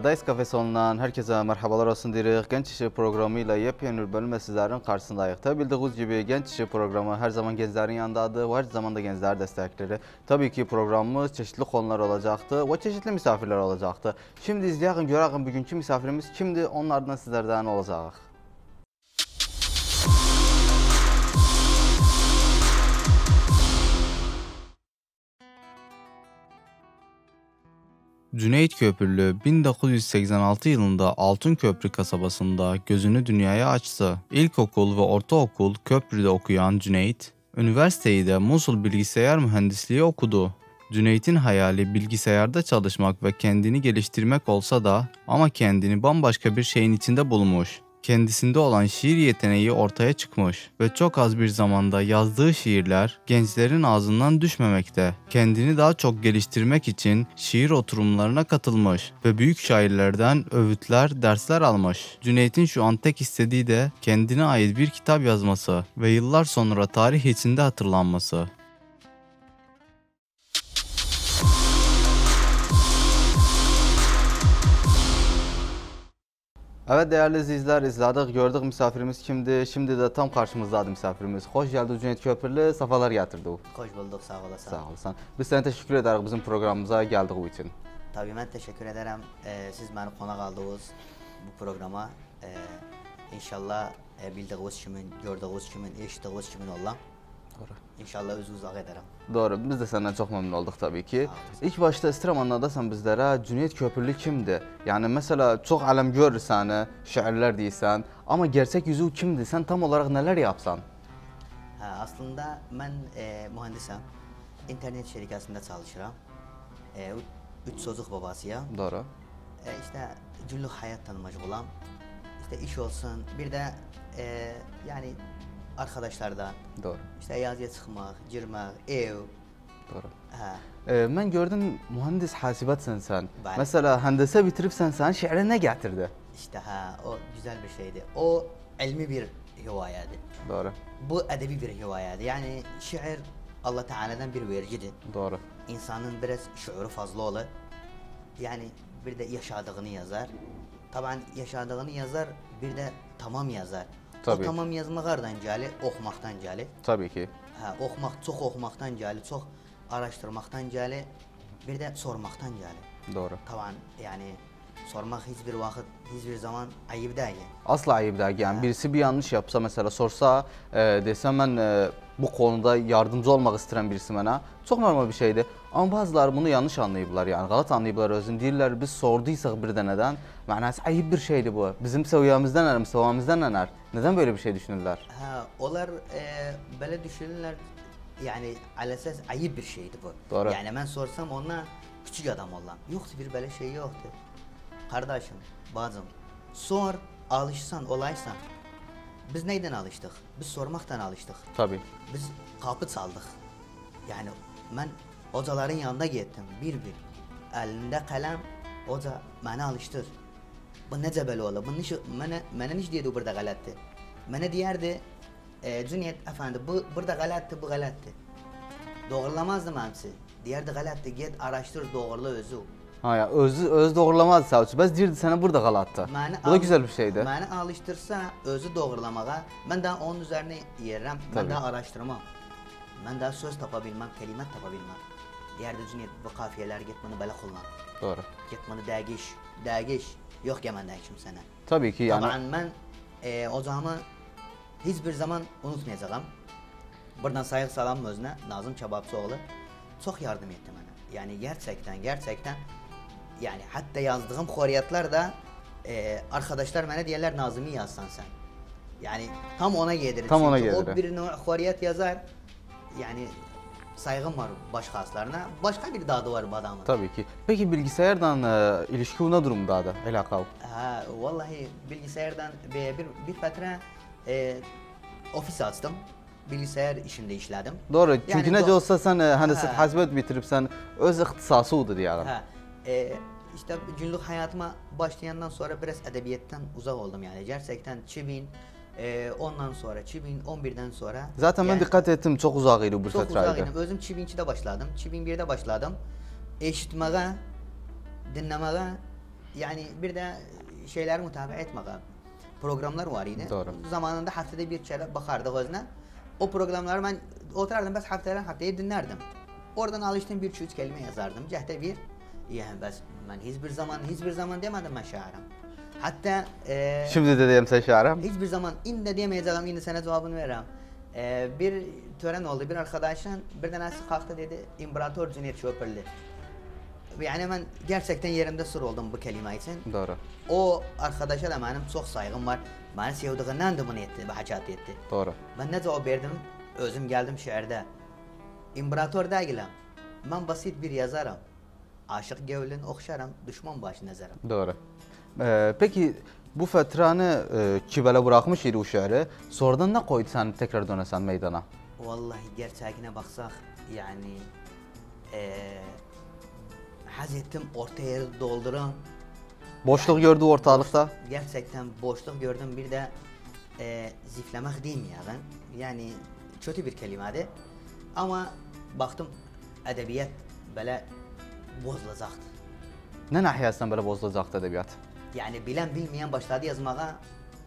Dice Cafe sonundan herkese merhabalar olsun deyirik. Genç İşi programıyla yepyeni bir bölümle sizlerin karşısındayız. Tabi bildiğiniz gibi Genç İşi programı her zaman gençlerin yanındadır ve her zaman da gençler destekleri. Tabii ki programımız çeşitli konular olacaktı ve çeşitli misafirler olacaktı. Şimdi izleyelim, görelim bugünkü misafirimiz kimdi, onlardan sizlerden olacak. Cüneyt Köprülü 1986 yılında Altınköprü kasabasında gözünü dünyaya açtı. İlkokul ve ortaokul Köprü'de okuyan Cüneyt, üniversiteyi de Musul Bilgisayar Mühendisliği okudu. Cüneyt'in hayali bilgisayarda çalışmak ve kendini geliştirmek olsa da ama kendini bambaşka bir şeyin içinde bulmuş. Kendisinde olan şiir yeteneği ortaya çıkmış ve çok az bir zamanda yazdığı şiirler gençlerin ağzından düşmemekte. Kendini daha çok geliştirmek için şiir oturumlarına katılmış ve büyük şairlerden övütler, dersler almış. Cüneyt'in şu an tek istediği de kendine ait bir kitap yazması ve yıllar sonra tarih içinde hatırlanması. Evet değerli izleyiciler, izledik, gördük misafirimiz kimdi? Şimdi de tam karşımızdaydı misafirimiz. Hoş geldin Cüneyt Köprülü, safalar getirdi o. Hoş bulduk, sağ olasın. Sağ olasın. Biz sana teşekkür ederiz bizim programımıza geldiği için. Tabii ben teşekkür ederim. Siz beni konak aldınız bu programa. İnşallah bildiğiniz kimin, gördüğünüz kimin, eşittiğiniz kimin ola. Doğru. İnşallah özü uzak ederim. Doğru, biz de senden çok memnun olduk tabii ki. İlk başta istedim anladasan bizlere Cüneyt Köprülü kimdi? Yani mesela çok alem görür seni, şairler değilsen ama gerçek yüzü kimdi? Sen tam olarak neler yapsan? Aslında ben mühendisim. İnternet şirketinde çalışıram. 3 çocuk babasıyam. Doğru. İşte günlük hayat tanımacı olan. İşte iş olsun, bir de yani arkadaşlardan. Doğru. İşte yazıya çıkmak, girmek, ev. Doğru. Ha. Ben gördüm mühendis hasibatsan sen. Ben. Mesela hendese bitirip sen şiire ne getirdi? İşte o güzel bir şeydi. O ilmi bir hivayeydi. Doğru. Bu edebi bir hivayeydi. Yani şiir Allah Teala'dan bir vergidi. Doğru. İnsanın biraz şuuru fazla olur. Yani bir de yaşadığını yazar. Tabii yaşadığını yazar, bir de tamam yazar. Tabii. O tamam yazmaktan cali, okumaktan cali. Tabii ki. Çok okumaktan cali, çok araştırmaktan cali, bir de sormaktan cali. Doğru. Tabii yani sormak hiçbir vakit, hiçbir zaman ayıp değil. Asla ayıp değil. Yani birisi bir yanlış yapsa mesela sorsa desem ben bu konuda yardımcı olmak isteyen birisi bana çok normal bir şeydi. Ama bazıları bunu yanlış anlayıblar yani galat anlayıblar özün deyirlər biz sorduysak bir de neden? Manası ayıp bir şeydi bu. Bizim seviyemizden neler, seviyemizden neler? Neden böyle bir şey düşünürler? Onlar böyle düşünürler yani alesas ayıp bir şeydi bu. Doğru. Yani ben sorsam ona küçük adam olan. Yoktu bir böyle şey yoktu. Kardeşim, bacım, sor, alışsan, olaysan. Biz neyden alıştık? Biz sormaktan alıştık. Tabii. Biz kapı çaldık. Yani ben hocaların yanında gittim, bir. Elinde kalem, hoca beni alıştır. Bu nece böyle ola? Bana niş diyordu burada galattı. Bana diyerdi, Cüneyt efendi bu burada galattı, bu galattı. Doğrulamazdım hepsi. Diyerdi galattı, git araştır doğrula özü. Ya öz doğrulamaz savcı. Biz deyirdi sana burada galattı. Bu da güzel bir şeydi. Beni alıştırsa özü doğrulamağa, ben daha onun üzerine yerim, ben daha araştırmam. Ben daha söz tapabilmem, kelimet tapabilmem. Diyerdi Cüneyt bu kafiyeler git bunu böyle kullan. Doğru. Git bunu değiş. Yok ya ben değişim sana. Tabii ki yani. Tabii ben ocağımı hiçbir zaman unutmayacağım. Buradan saygı salam özüne, Nazım Çabapçıoğlu çok yardım etti bana. Yani gerçekten yani hatta yazdığım horiyatlar da arkadaşlar bana diyorlar Nazım'ı yazsan sen. Yani tam ona gelir. Tam ona gelir. gelir. O bir horiyat yazar. Yani saygım var başkaslarına. Başka bir dadı var bu adamın. Tabii ki. Peki bilgisayardan ilişki ne durumdadır? Elakav. Vallahi bilgisayardan bir fatra ofis açtım. Bilgisayar işinde işledim. Doğru. Çünkü Yani nece olsa sen hasibet bitirip sen öz ihtisası oldu diyelim. İşte günlük hayatıma başlayandan sonra biraz edebiyattan uzak oldum yani. Gerçekten 2000 ondan sonra 2011'den sonra. Zaten ben dikkat ettim çok uzağıydı bu çok fatraydı. uzağıydım. Özüm 2002'de başladım. 2001'de başladım. Eşitmeye, dinlemeye yani bir de şeyler mutabaa etmeye programlar var idi. Doğru. Zamanında haftada bir kere bakardık özüne. O programları ben oturardım, bas haftaya dinlerdim. Oradan alıştığım bir üç kelime yazardım. Cehde bir, yani bas ben hiçbir zaman demedim ben şairim. Hatta Şimdi de diyeyim sen şairim. hiçbir zaman indi diyemeyeceğim, indi sana cevabını veririm. Bir tören oldu, bir arkadaşın birden nasıl kalktı dedi, İmparator Cüneyt Çöpürlü. Yani ben gerçekten yerimde sır oldum bu kelime için. Doğru. O arkadaşa da benim çok saygım var. Beni sevdiğinden de bunu etti, hacat etti. Doğru. Ben ne cevap verdim? Özüm geldim şehirde. İmparator değilim. Ben basit bir yazarım. Aşık gevlin okşarım, düşman başı nazarım. Doğru. Peki bu fetranı kibele bırakmış idi o şehri. Sonradan ne koydu sen tekrar dönesen meydana? Vallahi gerçeğine baksak yani haz ettim orta yeri dolduran. Boşluk gördü ortalıkta. Gerçekten boşluk gördüm, bir de ziflemek diyeyim ya ben. Yani kötü bir kelimeydi. Ama baktım edebiyat böyle bozulacaktı. Ne nahiyesinden böyle bozulacaktı edebiyat? Yani bilen bilmeyen başladı yazmaya,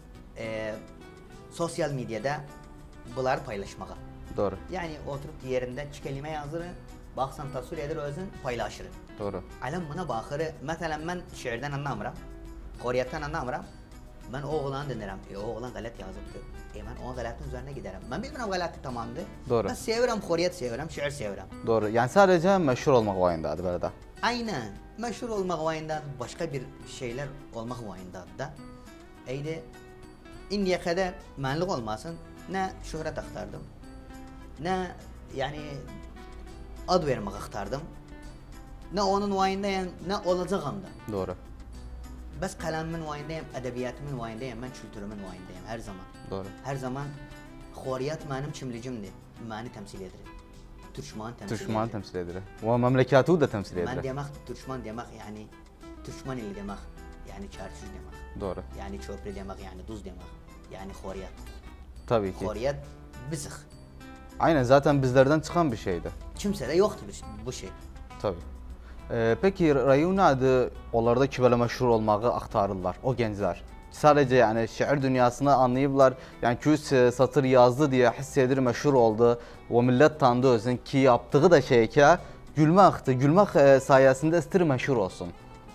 sosyal medyada bunları paylaşmaya. Doğru. Yani oturup yerinde iki kelime yazır, baksan tasvir eder özün paylaşır. Doğru. Alem buna bakır, mesela ben şiirden anlamıram, Xoriyattan anlamıram. Ben o oğlanı dinlerim. O oğlan galet yazıptı. Ben o galatın üzerine giderim. Ben bilmiyorum galatı tamamdı. Doğru. Ben seviyorum, Xoriyat seviyorum, şiir seviyorum. Doğru. Yani sadece meşhur olmak vayındadır böyle de. Aynen. Meşhur olmak vayında, başka bir şeyler olmak vayında da. Eydi. İndiye kadar menlik olmasın. Ne şöhret aktardım. Ne yani ad vermek aktardım. Ne onun vayındayım, ne olacağım da. Doğru. Bas kalemimin vayındayım, edebiyatımın vayındayım, ben kültürümün vayındayım her zaman. Doğru. Her zaman Xoriyat benim kimlicimdi. Beni temsil eder. Türkmen temsil eder. Türkmen temsil eder. Ve memlekatı da temsil eder. Ben demek Türkmen demek yani Türkmen ili demek. Yani çarşı demek. Doğru. Yani çöpre demek, yani duz demek. Yani Xoriyat. Tabii ki. Xoriyat bizik. Aynen, zaten bizlerden çıkan bir şeydi. Kimsede yoktu bu şey. Tabii. Peki rayon adı onlarda ki böyle meşhur olmağı aktarırlar o gençler. Sadece yani şiir dünyasını anlayıblar. Yani 200 satır yazdı diye hissedir meşhur oldu. O millet tanıdı özün ki yaptığı da şey ki gülmekti. Gülmek sayesinde istir meşhur olsun.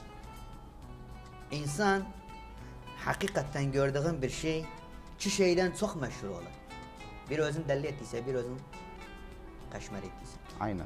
İnsan hakikaten gördüğün bir şey iki şeyden çok meşhur olur. Bir özün deli ettiyse, bir özün kaşmer ettiyse. Aynen.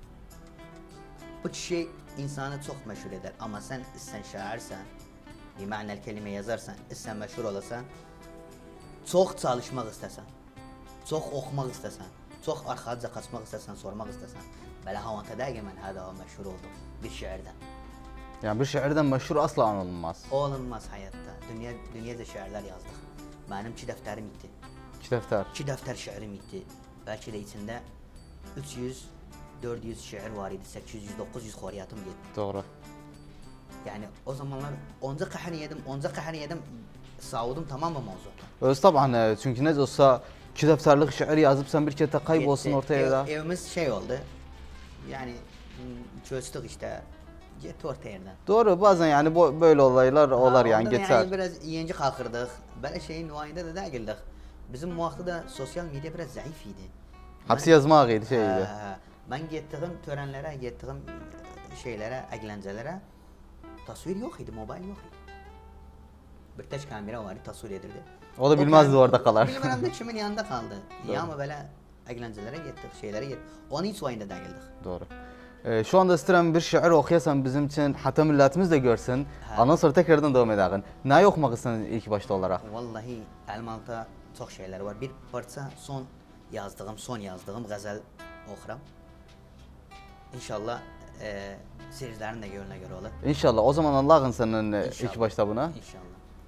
Bu şey insanı çok meşhur eder, ama sen şairsen, bir manel kelime yazarsan, sen meşhur olasan, çok çalışmak istesen, çok okumak istesen, çok arkaca kaçmak istesen, sormak istesen, böyle havanta der ki ben hada meşhur oldum bir şairden. Yani bir şairden meşhur asla anılmaz. Olunmaz hayatta. Dünyaca şairler yazdık. Benim 2 defterim gitti. 2 defter. 2 defter şiirim gitti. Belki de içinde 300-400 şiir var idi. 800-900 Xoriyatım gitti. Doğru. Yani o zamanlar onca kahır yedim, savudum tamamen mevzuda. Öz taban çünkü ne olsa 2 defterlik şiir yazıp sen bir kere kaybolsun ortaya da. Evimiz şey oldu. Yani çözdük işte. Gitti orta yerden. Doğru, bazen yani böyle olaylar olar yani geçer. Yani biraz yiyince kalkırdık. Böyle şeyin nuvayında da değildik. Bizim muhakkı da sosyal medya biraz zayıf idi. Hapsi yazmak idi şeydi. Ben gittiğim törenlere, gittiğim şeylere, eğlencelere tasvir yok idi, mobil yok idi. Bir tek kamera vardı, tasvir edirdi. O da bilmezdi orada kalar. Bilmem de kimin yanında kaldı. Ya ama böyle eğlencelere gittik, şeylere gittik. Onun hiç vayında değildik. Doğru. Şu anda istedim bir şiir okuyasan bizim için, hatta milletimiz de görsün. Ondan sonra tekrardan devam edelim. Ne okumak istiyorsun ilk başta olarak? Vallahi Elmalı'da çok şeyler var. Bir parça son yazdığım gazel okuram. İnşallah seyircilerin de gönlüne göre olur. İnşallah. O zaman Allah'ın senin İnşallah. ilk başta buna. İnşallah.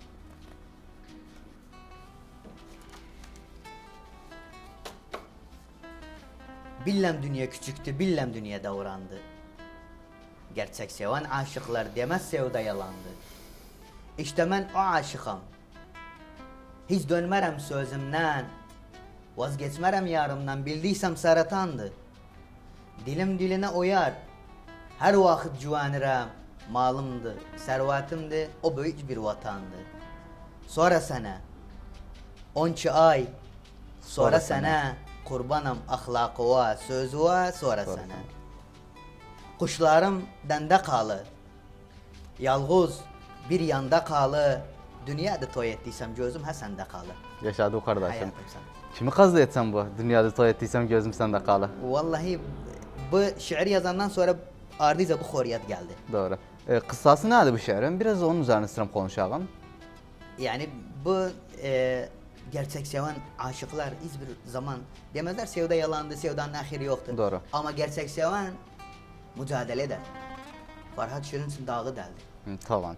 Billem dünya küçüktü, billem dünya davrandı. Gerçek seven aşıklar demez sevda yalandı. İşte ben o aşıkım. Hiç dönmerem sözümden. Vazgeçmerem yarımdan, bildiysem saratandı. Dilim diline uyar. Her vakit güvenirim. malımdı, servetimdi, o büyük bir vatandı. Sonra sana 12 ay, sonra sana kurbanım ahlakıva, sözüva, sonra sana. Kuşlarım dende kalı, yalğız bir yanda kalı, dünyada toy ettiysem gözüm ha sende kalı. Yaşadı kardeşim. Hayatım sen. Kimi kazdı etsem bu? Dünyada toy ettiysem gözüm sende kalı. Vallahi bu şiir yazandan sonra ardıyla bu xoriyat geldi. Doğru. Kıssası nerede bu şiirin? Biraz onun üzerine sıram konuşalım. Yani bu gerçek seven aşıklar hiçbir zaman demezler sevda yalandı, sevdanın ahiri yoktur. Doğru. Ama gerçek seven mücadele eder. Farhat Şirin'sin dağı deldi. Tamam.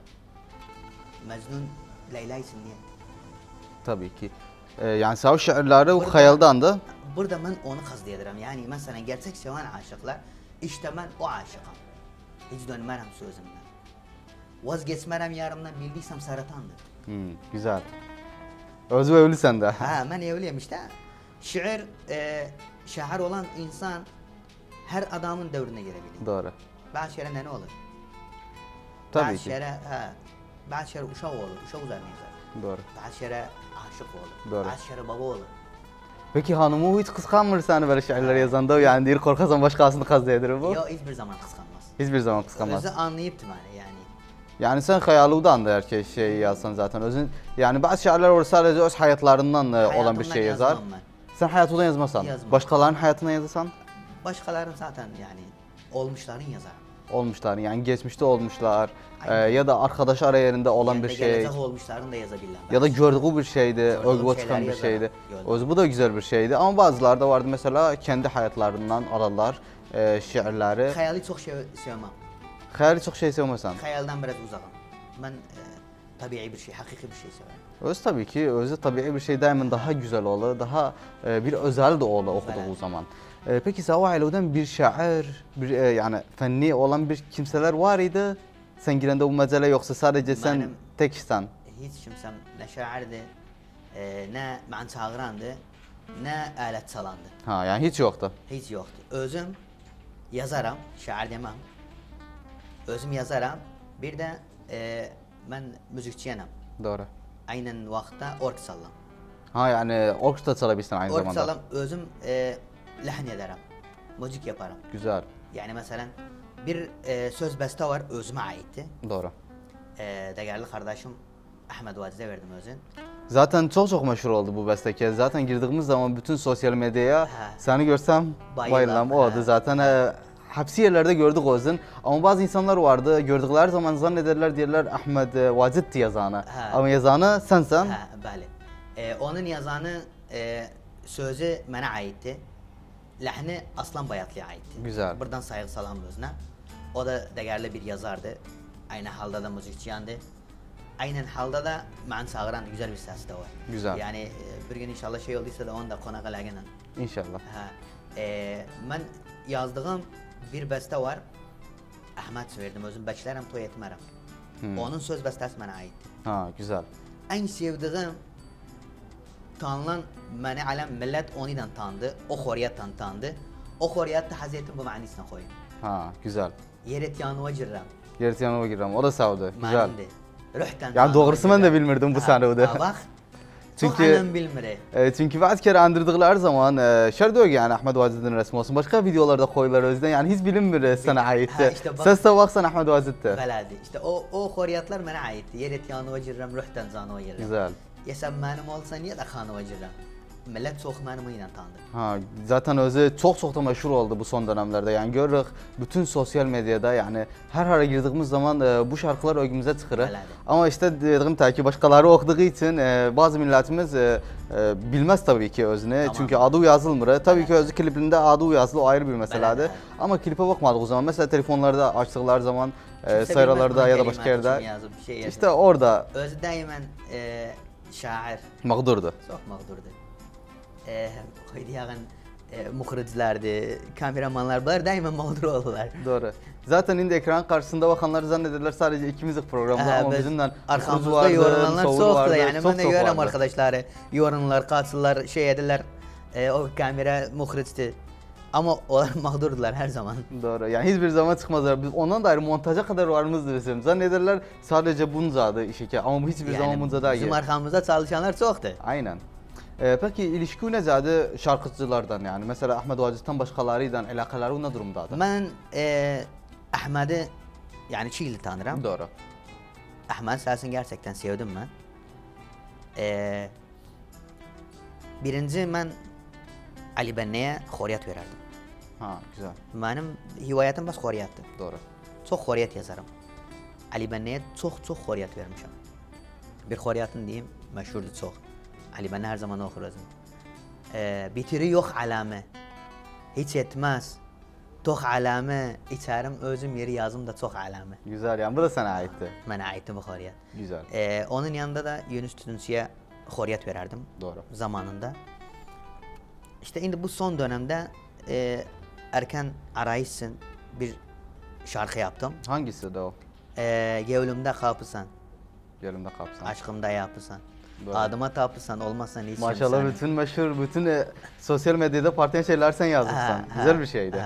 Mecnun Leyla'ysın diye. Tabii ki. Yani sağ şiirleri o hayaldandı. Burada ben onu kastediyorum. Yani mesela gerçek seven aşıklar işte ben o aşıkım. Hiç dönmem sözümden. Vazgeçmem yarımdan bildiysem saratandır. Güzel. Özü evli sende. Ha ben evliyim işte. Şiir, şair olan insan her adamın devrine girebilir. Doğru. Bazı şiire ne olur? Tabii bazı ki. şiire, bazı şiire uşak olur, uşak üzerine yazar. Doğru. Bazı şiire aşık olur, Doğru. bazı şiire baba olur. Peki hanımı hiç kıskanmır seni böyle şiirler yazanda? Yani değil korkasan başkasını kazıyabilir bu? Yok hiçbir zaman kıskanmaz. Hiçbir zaman kıskanmaz. Özü anlayıp yani yani. Yani sen hayalıdan da her şey yazsan zaten özün. Yani bazı şiirler var sadece öz hayatlarından olan bir Hayatımdan şey yazar. yazmam ben. Sen hayatından yazmasan, Yazmam. başkalarının hayatına yazarsan Başkalarının zaten yani olmuşların yazar. olmuşlar. Yani geçmişte olmuşlar ya da arkadaş yerinde olan Yani bir de şey gelecek olmuşların da yazabilirler. ya da gördüğü bir şeydi, Gördüğüm ölgü şeyler çıkan bir yazarım. şeydi. Gördüm. O yüzden bu da güzel bir şeydi. Ama bazıları da vardı mesela kendi hayatlarından alırlar şiirleri. Hayali çok sevmem. Hayali çok şey sevmesen. Hayalden biraz uzakım. Ben tabii bir şey, hakiki bir şey severim. Öz tabii ki, özü tabii bir şey daima daha güzel olur, daha bir özel de olur okuduğu Evet. zaman. Peki Sava Aile'den bir şair, yani fenni olan bir kimseler var idi. Sen girende bu mecele yoksa sadece sen Benim- teksen. Hiç kimsem ne şairdi, ne ben çağırandı, ne alet çalandı. Ha yani hiç yoktu. Hiç yoktu. Özüm yazarım, şair demem. Özüm yazarım. Bir de ben müzikçiyim. Doğru. Aynen vaxtda ork sallam. Ha yani ork da çalabilirsin aynı Ork zamanda. sallam, özüm lehn ederim. Müzik yaparım. Güzel. Yani mesela bir söz beste var, özüme aitti. Doğru. Değerli kardeşim Ahmet Vaciz'e verdim özün. Zaten çok meşhur oldu bu bestekar. Zaten girdiğimiz zaman bütün sosyal medyaya Ha. seni görsem Bayılam. bayılam. O oldu Ha. zaten. Hepsi yerlerde gördük o yüzden. Ama bazı insanlar vardı gördükleri zaman zannederler diyorlar Ahmet Vacid yazanı. Ha. Ama yazanı sensen. Ha, bəli. Onun yazanı sözü mənə aiddir. Ləhni Aslan Bayatlıya aiddir. Güzel. Buradan sayğı salam özünə. O da değerli bir yazardı. Aynı halda da müzikçiyandı. Aynen halda da mən çağıran güzel bir səsi də var. Güzel. Yani bir gün inşallah şey olduysa da onu da qonaq eləginə. İnşallah. Ha. Mən yazdığım bir bəstə var. Əhməd verdim özüm bəklərəm toy etmərəm. Onun söz bəstəsi mənə aiddir. Ha güzel. En sevdiğim tanınan beni alem millet onunla tanıdı. O xoriyatla tanıdı. O xoriyatta Hazretin bu manisine koyun. Ha güzel. Yeret yanıva cirrem. Gerisi yanıma gireceğim. O da savdı. Güzel. Manindi. Ruhtan Yani doğrusu ben de bilmirdim bu sanıvdı. Bak. Çünkü- Çünkü annem bilmiri. Çünkü bazı kere andırdıkları zaman şer diyor ki yani Ahmet Vacid'in resmi olsun. Başka videolarda koyular özden yani hiç bilinmir sana aitti. Ha, işte bak- Ses de baksan Ahmet Vacid'ti. Beladi. İşte o xoriyatlar bana aitti. Yeret yanıva cirrem, ruhtan zanıva cirrem. Güzel. Ya sen benim olsan ya da kanıva cirrem. Millet çok benimle tanıdı. Ha, zaten özü çok da meşhur oldu bu son dönemlerde. Yani görürük bütün sosyal medyada yani her ara girdiğimiz zaman bu şarkılar önümüze çıkır. Öyle. Ama işte dediğim ki başkaları okuduğu için bazı milletimiz bilmez tabii ki özünü. Tamam. Çünkü adı yazılmır. Tabii ki özü klibinde adı yazılı o ayrı bir meseledir. Evet. Ama klipe bakmadık o zaman. Mesela telefonlarda açtıkları zaman Kimse sayralarda bilmez ya da bunun başka kelimatı yerde kim yazıp bir şey yazıp. işte orada Özü daimen şair. mağdurdu. Çok mağdurdu. Koydiyağın muhriclerdi, kameramanlar bunlar daima mağdur oldular. Doğru. Zaten indi ekran karşısında bakanlar zannederler sadece ikimizlik programda ama biz bizimle arkamızda yorumlananlar çoktu yani ben de görürüm vardı. arkadaşları yorumlar, kaçırlar, şey edirler. O kamera muhricdi. Ama onlar mağdurdular her zaman. Doğru. Yani hiçbir zaman çıkmazlar. Biz ondan da ayrı montaja kadar varımızdır bizim. Zannederler sadece buncadı işi ama bu hiçbir zaman bunca değil. Bizim arkamızda çalışanlar çoktu. Aynen. Peki ilişki necadı şarkıcılardan yani? Mesela Ahmet Vaciz'ten başkalarıyla alakaları ne durumdadır? Ben Ahmet'i yani 2 yıl tanırım. Doğru. Ahmet sesini gerçekten sevdim ben. Birinci ben Ali Benne'ye xoriyat verirdim. Ha, güzel. Benim hivayetim bas xoriyattı. Doğru. Çok xoriyat yazarım. Ali Benne'ye çok xoriyat vermişim. Bir xoriyatın diyeyim meşhurdu çok. Ali Benne her zaman okur özüm. Bitiri yok alame. Hiç etmez. Çok alame. İçerim özüm yeri yazım da çok alame. Güzel yani bu da sana aitti. Bana aitti bu xoriyat. Güzel. Onun yanında da Yunus Tütünsü'ye xoriyat verirdim. Doğru. Zamanında. İşte şimdi bu son dönemde erken arayışsın bir şarkı yaptım. Hangisi de o? Gevlümde kapısan, Yerimde kapsam. aşkımda yapısan, Doğru. adıma tapısan, olmazsan hiç Maşallah kimsen. bütün meşhur, bütün sosyal medyada partiyen şeyler sen yazmışsın. Güzel bir şeydi.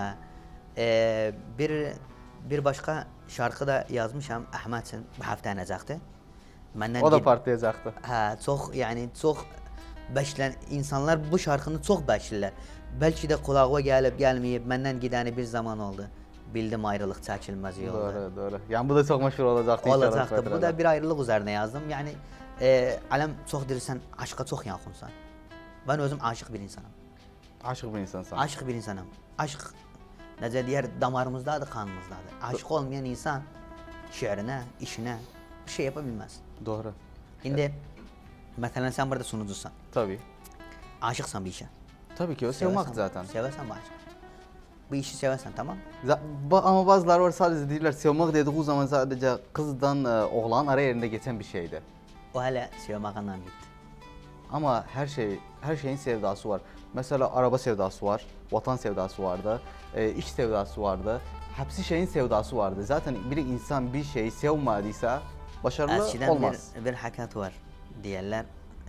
Bir başka şarkı da yazmışam Ahmet'in bu hafta necaktı. O da partlayacaktı. Çok yani çok insanlar bu şarkını çok beşliler. Belki de kulağıma gelip gelmeyip benden gideni bir zaman oldu. Bildim ayrılık çekilmez yolda. Doğru, doğru. Yani bu da çok meşhur olacaktı. Olacaktı. Bu da bir ayrılık üzerine yazdım. Yani alem çok dirisən, aşka çok yakınsan. Ben özüm aşık bir insanım. Aşık bir insansan. Aşık bir insanım. Aşk necə deyər damarımızdadır, kanımızdadır. Aşık olmayan insan şiirine, işine bir şey yapabilmez. Doğru. Şimdi mesela sen burada sunucusan. Tabii. Aşıksan bir işe. Tabii ki o sevmek zaten. Seversen bu aşk. Bu işi seversen tamam. Ama bazıları var sadece deyirlər sevmek dediği zaman sadece kızdan oğlan ara yerinde geçen bir şeydi. O hele sevmekten gitti. Ama her şeyin sevdası var. Mesela araba sevdası var, vatan sevdası vardı, iş sevdası vardı. Hepsi şeyin sevdası vardı. Zaten bir insan bir şeyi sevmediyse başarılı Eskiden olmaz. bir hakikat var. Diyorlar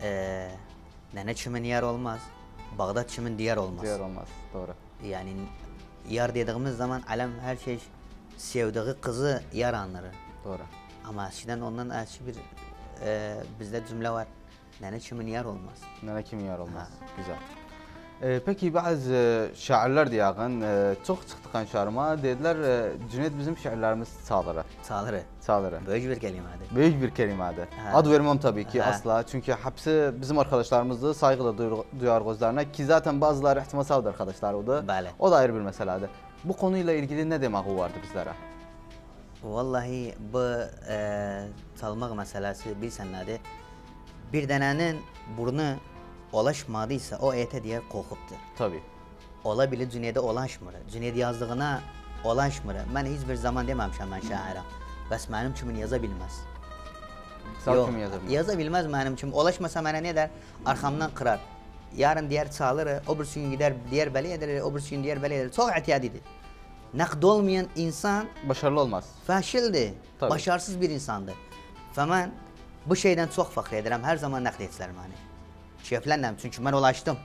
nene çimin yer olmaz, Bağdat çimin diyar olmaz. Diyar olmaz, doğru. Yani yar dediğimiz zaman alem her şey sevdiği kızı yar anları. Doğru. Ama eskiden ondan eski bir bizde cümle var. Nene çimin yar olmaz. Nene kim yar olmaz. Güzel. Peki bazı şairler diyağın çok çıktıkan şarma dediler Cüneyt bizim şairlerimiz çağları. Çağları. Çağları. Böyük bir kelimedir. Büyük bir kelimedir. Ad vermem tabii ki asla çünkü hepsi bizim arkadaşlarımızdı saygıyla duyar gözlerine ki zaten bazıları ihtimal sağdı arkadaşlar o da. Bəli. O da ayrı bir meseledir. Bu konuyla ilgili ne demek vardı bizlere? Vallahi bu çalmaq məsələsi bilsən nədir? Bir dənənin burnu ulaşmadıysa o ete diye kokuptur. Tabii. Ola bilir Cüneyd'e ulaşmır. Cüneyd yazdığına ulaşmır. Ben hiçbir zaman dememişim ben şaire. Bəs mənim kimi yaza bilməz. Sağ kimi yaza bilməz. Yaza bilməz mənim kimi. Ulaşmasa mənə ne der? Arkamdan kırar. Yarın diğer çağılır, öbürsü gün gider diğer beli eder, öbürsü gün diğer beli eder. Çok ihtiyadidir. Nakd olmayan insan Başarılı olmaz. fəşildir. Tabii. Başarısız bir insandır. Və mən bu şeydən çox fəxr edirəm. Hər zaman nəqd etsələr məni. Şeflənəm çünkü ben ulaştım.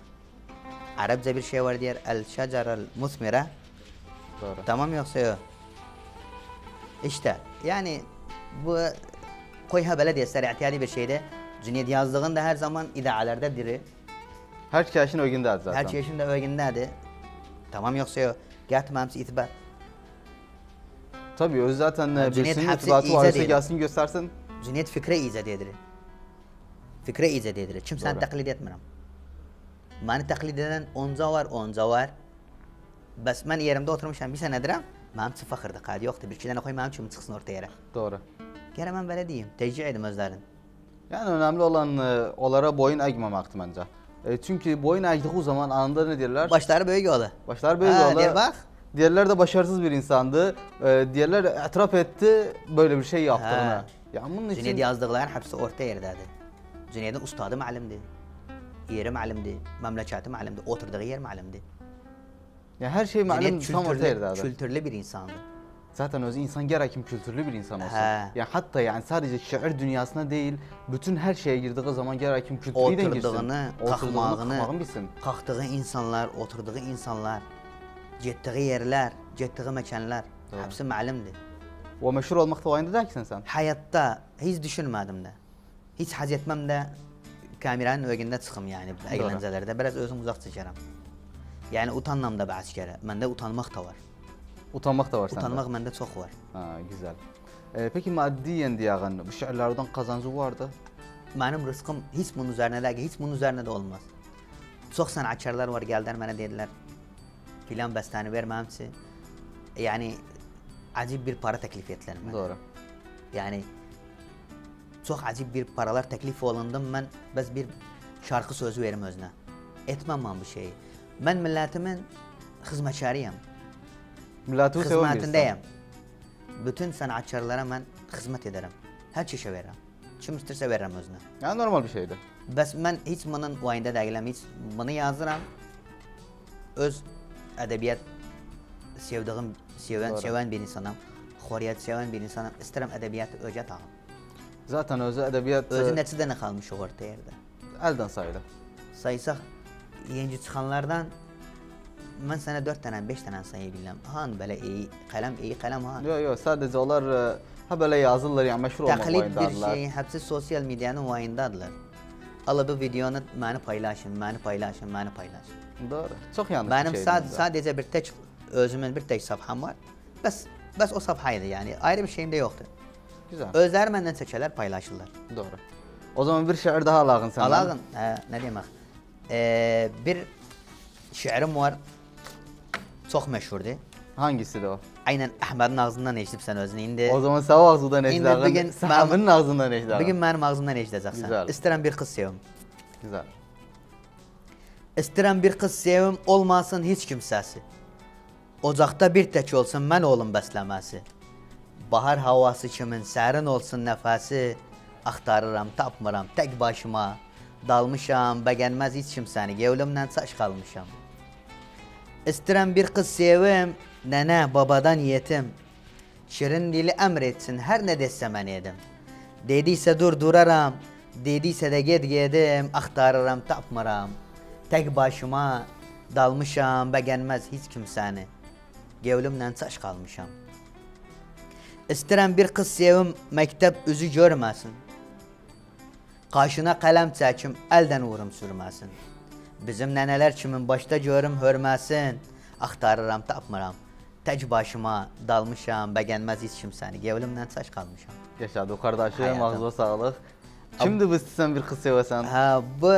Arapça bir şey var diyor. El şecerel musmire. Doğru. Tamam yoksa yok. İşte yani bu Koyha Belediyesi ihtiyadi bir şeyde. Cüneyd yazdığında her zaman idealerde diri. Her kişinin ögündedir zaten. Her şeyin de öğündedir. Tamam yoksa yok. Getmemsi itibar. Tabii öz zaten Cüneyt birisinin hepsi itibatı iyice varsa değil. gelsin göstersin. Cüneyd fikre icad edir. Fikre icad edir. Kimsen Doğru. taklit etmirəm. Beni taklit eden onca var. Bəs mən yerimdə oturmuşam bir sənədirəm. Mənim üçün fəxrdir, qadı yoxdur. Bir iki dənə qoy mənim üçün çıxsın ortaya. Doğru. Gərək mən belə deyim, tecrübə edim özlərini. Yani önemli olan onlara boyun eğmemekti bence. Çünkü boyun eğdiği zaman anında ne derler? Başları böyük olur. Başlar böyle Ha, oldu. diğer bak. Diğerler de başarısız bir insandı. Diğerler itiraf etti böyle bir şey yaptığını. Ha. Ya bunun için Cüneyd yazdıqların hepsi orta yerdədir. Cüneydin ustadı müəllimdir. Yeri müəllimdir, məmləkəti müəllimdir, oturduğu yer müəllimdir. ya her şey malum tam orta yerde. Kültürlü bir insandır. Zaten öz insan gerekim kültürlü bir insan olsun. Ha. Ya hatta yani sadece şair dünyasına değil, bütün her şeye girdiği zaman gerekim kültürüyle girsin. Oturduğunu, qalxmağını, kalkmağını bilsin. qalxdığı insanlar, oturduğu insanlar. Gettiği yerler, gettiği mekanlar hepsi malumdu. O meşhur olmakta oyunda dersin sen. Hayatta hiç düşünmedim de. Hiç haz etmem de kameranın önünde çıkım yani eğlencelerde. Biraz özüm uzak çekerim. Yani utanmam da bazı kere. Bende utanmak da var. Utanmak da var sende. Utanmak bende çok var. Ha, güzel. Peki maddiyen diyağın bu şiirlerden kazancı vardı? Benim rızkım hiç bunun üzerine değil, hiç bunun üzerine de olmaz. Çok sanatçılar var geldiler bana dediler. Filan bestani vermemsi. Yani acip bir para teklif ettiler bana. Doğru. Yani çok acip bir paralar teklif olundum ben bes bir şarkı sözü verim özüne. Etmem ben bu şeyi. Ben milletimin hizmetçarıyım. Milleti seven Hizmetindeyim. Bütün sanatçılara ben hizmet ederim. Her çeşe veririm. Kim isterse veririm özüne. Yani normal bir şeydi. Bes ben hiç bunun oyunda değilim. Hiç bunu yazdıram. Öz edebiyat sevdiğim, seven bir insanım. Xoriyat seven bir insanım. İsterim edebiyatı öce tağım. Zaten özü edebiyat Özü neçide ne kalmış orta yerde. elden sayılır. Saysak yeni çıkanlardan ben sana 4 tane 5 tane sayabildim. Han böyle iyi kalem han. Yok sadece onlar ha böyle yazırlar yani meşhur olmak Taklit oyundadılar. bir şey hepsi sosyal medyanın oyundadılar. Ala bu videonu beni paylaşın. Doğru. Çok yanlış Benim bir şeydi. sadece bir tek özümün bir tek safham var. Bes o safhaydı yani. Ayrı bir şeyim de yoktu. Güzel. Özler benden seçerler paylaşırlar. Doğru. O zaman bir şiir daha alağın senden. Alağın ne demek? Bir şiirim var. Çok meşhurdu. Hangisi de o? Aynen Ahmet'in ağzından eşitip sen özünü indi. O zaman sağ ağzından İndi bugün eşitağın, sahabının ağzından eşitağın. Bugün benim ağzımdan eşiteceksin. Güzel. İsterim bir kız sevim. Güzel. İsterim bir kız sevim olmasın hiç kimsesi. Ocakta bir tek olsun ben oğlum beslemesi. Bahar havası kimin serin olsun nefesi. Aktarıram tapmıram tek başıma. Dalmışam beğenmez hiç kimseni gevlimden saç kalmışam. İsterim bir kız sevim nene babadan yetim. Şirin dili emretsin her ne desem ben yedim. Dediyse duraram, dediyse de yedim. Aktarıram tapmıram. Tek başıma dalmışam beğenmez hiç kimseni. Gevlimden saç kalmışam. İsterim bir kız sevim mektep üzü görmesin. Kaşına kalem çekim elden vurum sürmesin. Bizim neneler kimin başta görüm hörmesin. Aktarıram tapmıram. Tek başıma dalmışam beğenmez hiç kimseni. Gevlimden saç kalmışam. Yaşadı kardeşim, Hayatım. ağzına sağlık. Şimdi biz sen bir kız sevesen. Ha bu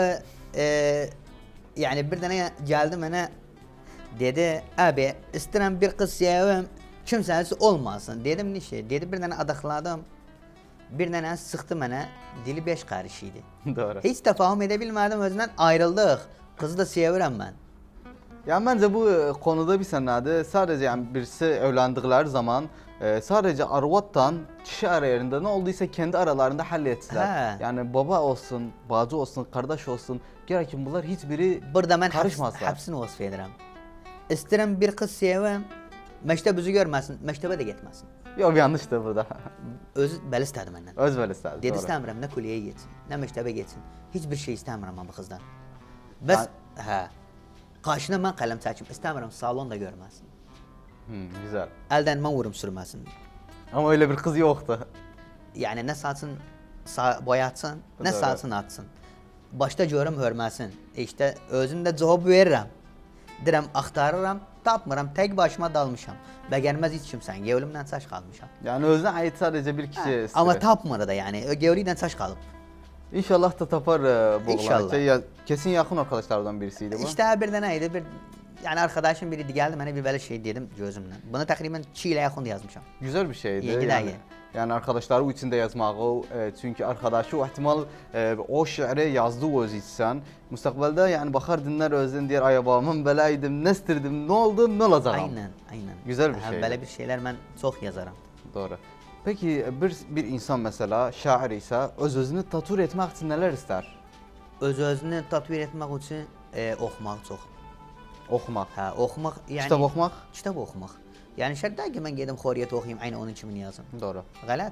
yani bir tane geldi bana dedi abi isterim bir kız sevim kimsesi olmasın dedim ne şey dedi bir tane adakladım bir tane sıktı bana dili 5 karışıydı. Doğru. Hiç tefahüm edebilmedim özünden ayrıldık kızı da seviyorum ben. Yani bence bu konuda bir senede sadece yani birisi evlendikleri zaman sadece arvattan kişi arayarında ne olduysa kendi aralarında hallettiler. He. Yani baba olsun, bacı olsun, kardeş olsun gerekin bunlar hiçbiri Burada ben karışmazlar. hepsini vasf ederim. İsterim bir kız sevim mektep yüzü görmesin, mektebe de gitmesin. Yok yanlıştı burada. Özü bel istedi benden. Öz böyle istedi. Dedi doğru. istemiyorum ne kulyeye gitsin, ne mektebe gitsin. Hiçbir şey istemiyorum ben bu kızdan. Bes karşına ben kalem çekim istemiyorum salonda görmesin. Güzel. Elden ben vurum sürmesin. Ama öyle bir kız yoktu. Yani ne satsın boyatsın, ne Doğru. satsın atsın. Başta görüm hörməsin. İşte özüm de cevap veririm. Dirəm axtarıram, tapmıram, tek başıma dalmışam. Beğenmez hiç kimsən, gevlimden saç kalmışam. Yani özüne ait sadece bir kişi istiyor. Ama tapmır da yani, o gevliyle saç kalıp. İnşallah da tapar bu İnşallah. olayı. Ya, kesin yakın arkadaşlardan birisiydi bu. İşte bir de neydi, bir yani arkadaşım biri geldi bana bir böyle şey dedim gözümle. Bunu takriben 2 ile yakın yazmışam. Güzel bir şeydi. İyi yani, yani arkadaşları içinde yazmağı, çünkü arkadaşı o ihtimal o şiiri yazdığı öz içsen, müstakbalda yani bakar dinler özden diğer ay babamın belaydım, ne istirdim, ne oldu, ne olacağım. Aynen. Güzel bir şey. Böyle bir şeyler ben çok yazarım. Doğru. Peki bir insan mesela şair ise öz-özünü tatür etmek için neler ister? Öz-özünü tatbir etmek için okumak çok. Okumak. Okumak yani... Kitap okumak? Kitap okumak. Yani şart değil ki ben geldim Xoriyat okuyayım aynı onun için yazım. Doğru. Galat.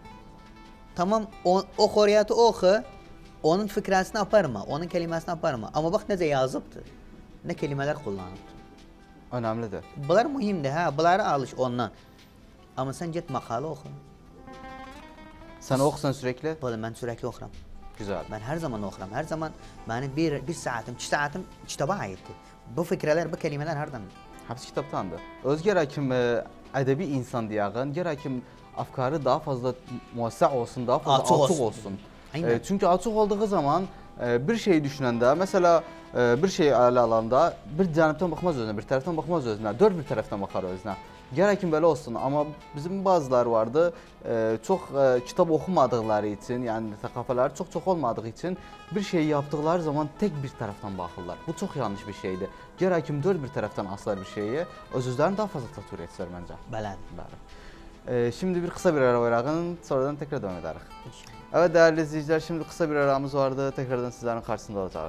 Tamam o Xoriyatı oku, onun fikrasını aparma, onun kelimesini aparma. Ama bak nece yazıptı. Ne kelimeler kullanıptı. Önemlidir. Bunlar mühimdir ha. Bunlara alış ondan. Ama sen git makale oku. Sen okursan sürekli? Ben sürekli okuram. Güzel. Ben her zaman okuram. Her zaman benim bir saatim, 2 saatim kitaba aitti. Bu fikirler, bu kelimeler hardan? Hepsi kitaptandır. Öz gerakim edebi insan diyağın, gerakim afkarı daha fazla muassa olsun, daha fazla açık olsun. Çünkü açık olduğu zaman bir şeyi düşünəndə, mesela bir şeyi ələ alanda bir cənibdən baxmaz özünə, bir tərəfdən baxmaz özünə, dörd bir tərəfdən baxar özünə. Gərəkin belə olsun, amma bizim bazıları vardı, çox kitab oxumadıqları üçün, yəni təqafüləri çox olmadığı üçün bir şeyi yapdıqları zaman tek bir tərəfdən baxırlar. Bu çox yanlış bir şeydir. Gərəkim dörd bir tərəfdən aslar bir şeyi, öz-özlərini daha fazla təsvir etsələr məncə. Bəli. Şimdi bir kısa bir ara verəğin, sonradan tekrar devam edərik. Evet değerli izleyiciler, şimdi kısa bir aramız vardı. Tekrardan sizlerin karşısında olacağız.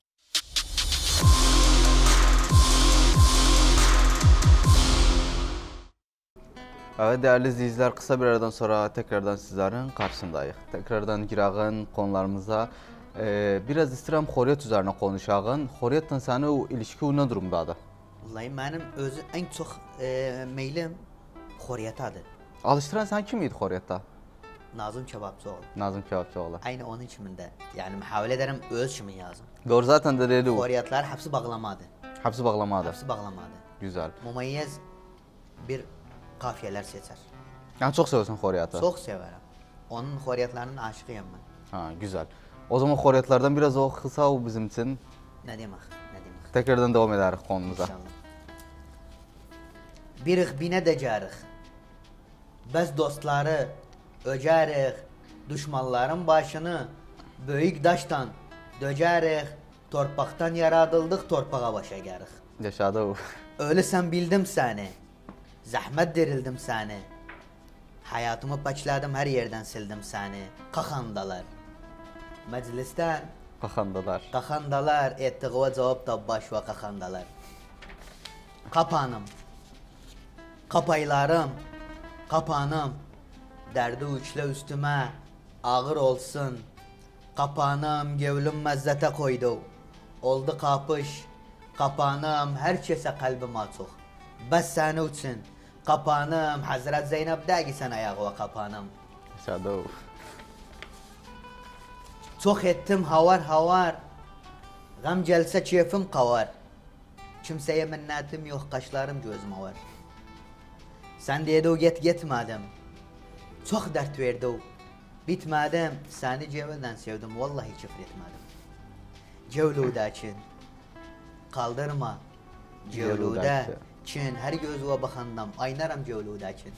Evet değerli izleyiciler, kısa bir aradan sonra tekrardan sizlerin karşısındayız. Tekrardan girağın konularımıza biraz istirəm Xoriyet üzerine konuşağın. Xoriyet'ten səni o ilişki ne durumdadır? Vallahi benim özü en çok meylim Xoriyetadır. Alıştıran sen kim idi Xoriyet'te? Nazım Kebapçıoğlu. Nazım Kebapçıoğlu. Aynı onun içiminde. Yani muhavele ederim öz kimin yazım. Doğru zaten de dedi o. Xoriyetler hepsi bağlamadı. Hepsi bağlamadı. Hepsi bağlamadı. Güzel. Mumayyiz bir kafiyeler seçer. Yani çok seviyorsun Xoriyet'i. Çok severim. Onun Xoriyetlerinin aşığıyım ben. Ha güzel. O zaman Xoriyetlerden biraz oxusa o bizim için. Ne demek? Ne demek? Tekrardan devam ederiz konumuza. İnşallah. Birik bine decərik. Biz dostları öcərik. Düşmanların başını böyük daştan döcərik. Torpaqdan yaradıldıq, torpağa başa gərik. Yaşadı o. Ölüsən bildim səni. Zəhmət dirildim səni. Hayatımı paçladım, her yerden sildim səni. Qaxandalar. Məclisdən Qaxandalar. qaxandalar ettiği cavab da baş və qaxandalar. Qapanım. Qapaylarım. Qapanım. Dərdi uçla üstümə ağır olsun. Qapanım, gevlüm məzzətə koydu. Oldu qapış. Qapanım, hər kəsə qəlbim açıq. Bəs səni üçün qapanım. Həzrət Zeynəb dəgi sən ayağı qapanım. Yaşadı o. Çox ettim havar. Qəm gəlsə keyfim qavar. Kimsəyə minnətim yox, qaşlarım gözüm var. Sən deyədi o getmədim. Çox dərd verdi o. Bitmədim, səni cevəldən sevdim, vallahi küfr etmədim. Cevludəkin, qaldırma. Cevludəkin, hər gözüvə baxandam, aynaram cevludəkin.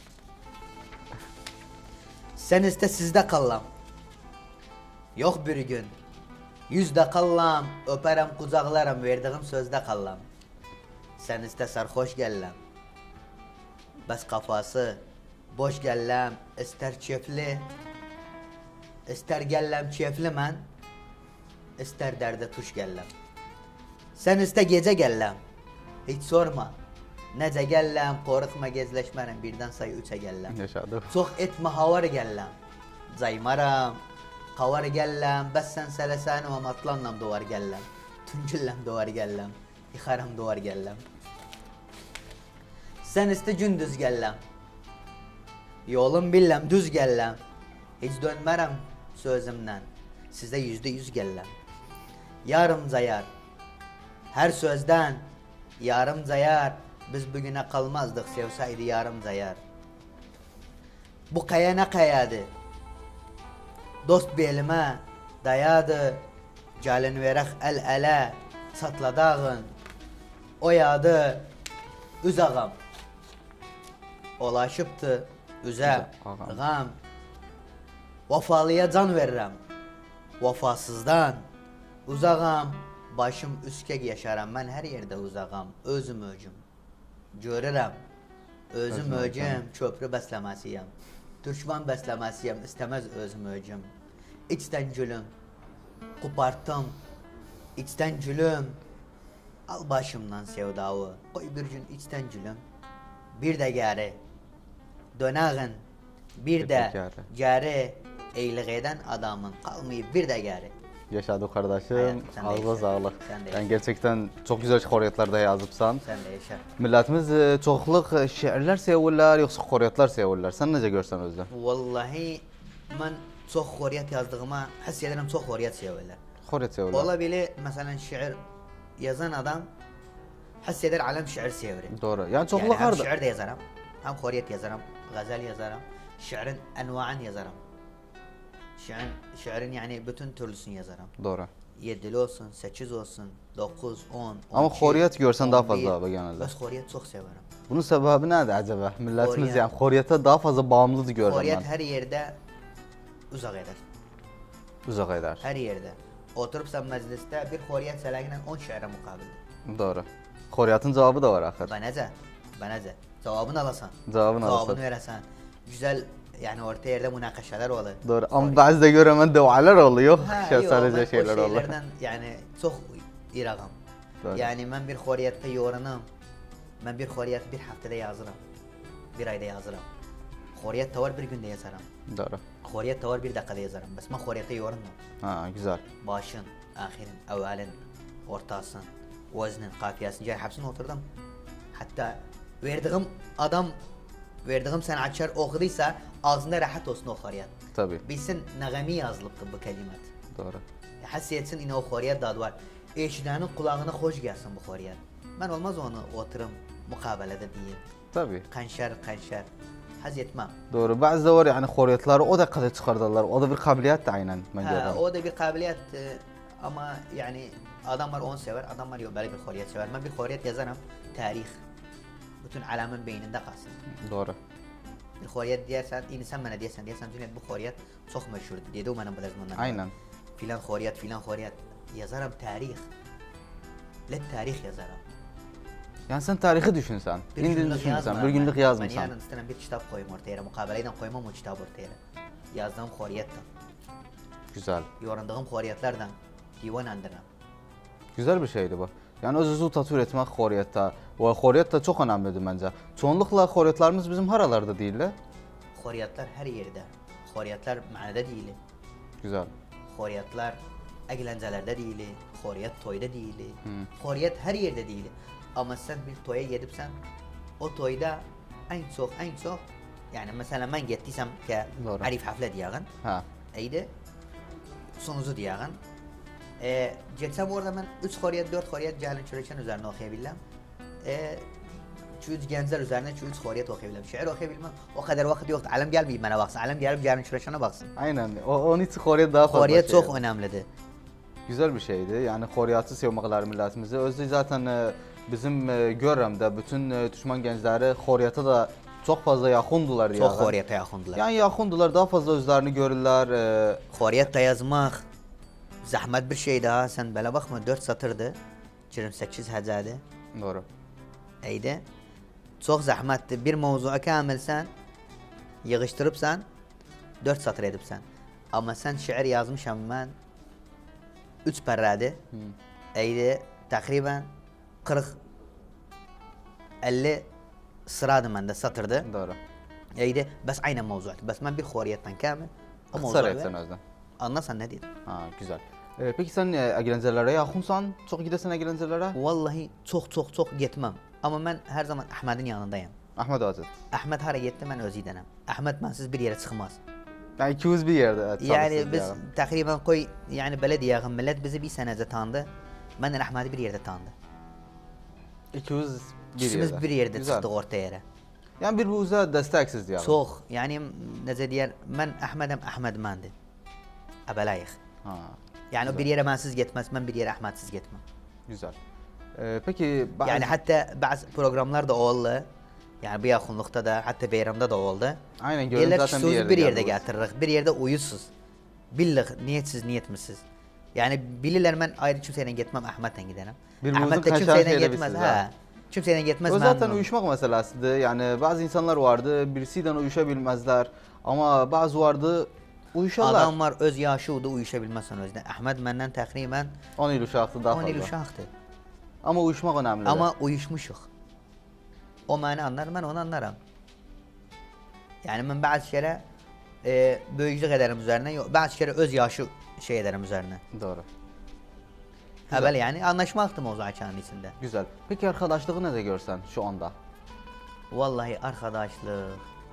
Sən istə sizdə qallam. Yox bir gün, 100də qallam, öpərəm, qucaqlarım, verdiğim sözdə qallam. Sən istə sarxoş gəlləm. Bəs qafası boş gəlləm, istər keyfli, istər gəlləm keyfli mən, istər dərdə tuş gəlləm. Sən istə gecə gəlləm, heç sorma, necə gəlləm, qorxma gezləşmərəm, birdən say 3-ə gəlləm. Yaşadı. Çox etmə havar gəlləm, caymaram, qavar gəlləm, bəs sən sələsənim, atlanlam doğar gəlləm, tüncülləm doğar gəlləm, yıxaram doğar gəlləm. Sən istə gündüz gəlləm, yolum billəm, düz gəlləm, heç dönmərəm sözümdən, sizə %100 gəlləm. Yarım cayar, hər sözdən yarım cayar, biz bugünə qalmazdıq, sevsəydi yarım cayar. Bu qaya nə qayadır? Dost belimə dayadı, gəlin verək əl-ələ, çatladağın, o yadı, üz ağam. Olaşıbdı üzə ağam. Vafalıya can verirəm, vafasızdan uzağam. Başım üskək yaşaram, mən hər yerdə uzağam. Özüm öcüm, görürəm. Özüm öcüm, köprü bəsləməsiyəm. Türkman bəsləməsiyəm, istəməz özüm öcüm. İçdən gülüm, qopartdım, içdən gülüm. Al başımdan sevdağı, qoy bir gün içdən gülüm. Bir də gəri, dönağın, bir də gəri, eyliq edən adamın qalmayıb bir də gəri. Yaşadı kardeşim. Aynen, sen de Ağzına yaşa. sağlık. Sen de Yani yaşa. gerçekten çok güzel horiyatlar da yazıpsan. Sen de yaşa. Milletimiz çokluk şiirler seviyorlar yoksa horiyatlar seviyorlar. Sen nece görsen özde? Vallahi ben çok horiyat yazdığıma hissederim, çok horiyat seviyorlar. Horiyat seviyorlar. Olabilir mesela şiir yazan adam hisseder alem şiir seviyor. Doğru. Yani Yani çokluk hem vardı. şiir de yazarım, hem horiyat yazarım, gazel yazarım, şiirin envaan yazarım. Şiirin yani bütün türlüsünü yazarım. Doğru. 7'li olsun, 8 olsun, 9, 10, Ama 12, horiyat görsen daha 11. fazla abi genelde. Ben horiyat çok severim. Bunun sebebi nedir acaba? Milletimiz Horiyat. yani horiyata daha fazla bağımlıdır gördüm Horiyat ben. her yerde uzak eder. Uzak eder. Her yerde. Oturup sen mecliste bir horiyat selaginden 10 şiire mukabildir. Doğru. Horiyatın cevabı da var ahir. Bana cevabını alasan. Cevabını alasan. Cevabını veresen. Güzel yani orta yerde münakaşalar olur. Doğru. Ama bazı da göre hemen dualar oluyor. Yok, Sadece ben şeyler o oluyor. şeylerden yani çok irağım. Doğru. Yani ben bir horiyatta yoğranım. Ben bir horiyat bir haftada yazırım. Bir ayda yazırım. Horiyat da var bir günde yazarım. Doğru. Horiyat da var bir dakikada yazarım. Bas ben horiyatta yoğranmam. Ha güzel. Başın, ahirin, evvelin, ortasın, veznin, kafiyasın, cay hepsini oturdum. Hatta verdiğim sanatçılar okuduysa ağzında rahat olsun o horiyat. Tabii. Bilsin nagami yazılıktır bu kelimet. Doğru. Hissiyetsin yine o horiyat dadı var. Eşidanın kulağına hoş gelsin bu horiyat. Ben olmaz onu oturum mukabelede diyeyim. Tabii. Kanşer. Haz etmem. Doğru. Bazı da var yani horiyatları o dakikada çıkardılar. O da bir kabiliyet de aynen ben görüyorum. O da bir kabiliyet ama yani adamlar onu sever, adamlar yok böyle bir horiyat sever. Ben bir horiyat yazarım, tarih. Bütün alamın beyninde kalsın. Doğru. Bir horiyat diyersen, insan bana diyersen Cüneyt bu horiyat çok meşhurdu. Dedi o benim bu zamanlar. Aynen. Filan horiyat yazarım tarih. Let tarih yazarım. Yani sen tarihi düşünsen, indin düşünsen, bir günlük Ben yazmışsan. yarın istenen bir kitap koyayım ortaya, mukabeleden koymam o kitabı ortaya. Yazdığım horiyattan, Güzel. yorandığım horiyatlardan divan andırım. Güzel bir şeydi bu. Yani özünüzü tatbik etmek horiyatta. Ve horiyat da çok önemlidir bence. Çoğunlukla horiyatlarımız bizim haralarda değiller. Horiyatlar her yerde. Horiyatlar manada değil. Güzel. Horiyatlar eğlencelerde değil. Horiyat toyda değil. Horiyat her yerde değil. Ama sen bir toya gidipsen o toyda en çok yani mesela ben gittiysem ki Doğru. Arif hafle diyağın. Ha. Eydi. Sonuzu diyağın. Geçsem orada ben 3 horiyat 4 horiyat Cahil'in Çürükçen üzerine okuyabildim. 3 gençler üzerine 3 horiyat okuyabildim. Şiir okuyabilmem. O kadar vakit yoktu. Alem gelmeyip bana baksın. Alem gelip Cahil'in Çürükçen'e baksın. Aynen. Onun için horiyat daha fazla Horiyat şey. çok önemlidir. Güzel bir şeydi. Yani horiyatı sevmekler milletimizi. Özde zaten bizim görürümde bütün düşman gençleri horiyata da çok fazla yakındılar ya. Çok horiyata yakındılar. Yani yakındılar. Daha fazla özlerini görürler. Horiyat da yazmak zahmet bir şey daha. Sen bana bakma 4 satırdı. 28 hecadı. Doğru. Eydi. Çok zahmetli. Bir mevzuya kamilsen yığıştırıpsan 4 satır edipsen. Ama sen şiir yazmışam ben 3 perradi. Eydi. Takriben 40-50 sıradı bende satırdı. Doğru. Eydi. Bas aynı mevzuat. Bas ben bir horiyattan kamil. O Kısar mevzuya etsen özden. anlasan ne diyeyim? Ha güzel. Peki sen eğlencelere yakınsan, çok gidersen eğlencelere? Vallahi çok gitmem. Ama ben her zaman Ahmet'in yanındayım. Ahmet Azad. Ahmet hara gitti ben özüydenim. Ahmet bensiz bir yere çıkmaz. Yani ikimiz bir yerde Yani çalışırız biz ya. takriben koy yani belediye millet bizi bir senede tanıdı. Ben de Ahmet'i bir yerde tanıdı. İkimiz bir İkimiz yerde. bir yerde Güzel. çıktık ortaya yere. Yani birbirimize desteksiz yani. Çok yani ne diyer ben Ahmet'im Ahmet mendi. Abelayık. Ha. Yani Güzel. o bir yere bensiz gitmez ben bir yere Ahmet'siz gitmem. Güzel. Peki bazı... Yani hatta bazı programlarda oldu. Yani bu yakınlıkta da hatta bayramda da oldu. Aynen gördüm Yerler zaten kişisiniz bir yerde geldiniz. getiririz. Bir yerde uyusuz. Billik niyetsiz niyetmisiz. Yani bilirler ben ayrı kimseyle gitmem Ahmet'ten giderim. Birbirimizin Ahmet de kaçan kimseyle şeyleri gitmez bilsiniz ha. Kimseyle gitmez O zaten memnunum. uyuşmak meselesidir. Yani bazı insanlar vardı, birisiyle uyuşabilmezler. Ama bazı vardı, uyuşarlar. Adam var öz yaşı oldu uyuşabilmezsen özde. Ahmet benden takriben 10 yıl uşaktı daha 10 fazla. yıl uşaktı. Ama uyuşmak önemli. Ama uyuşmuşuk. O beni anlar ben onu anlarım. Yani ben bazı şeyler böyüklük ederim üzerine. Yok, bazı kere öz yaşı şey ederim üzerine. Doğru. Ha böyle yani anlaşmaktım o zaten içinde. Güzel. Peki arkadaşlığı ne de görsen şu anda? Vallahi arkadaşlık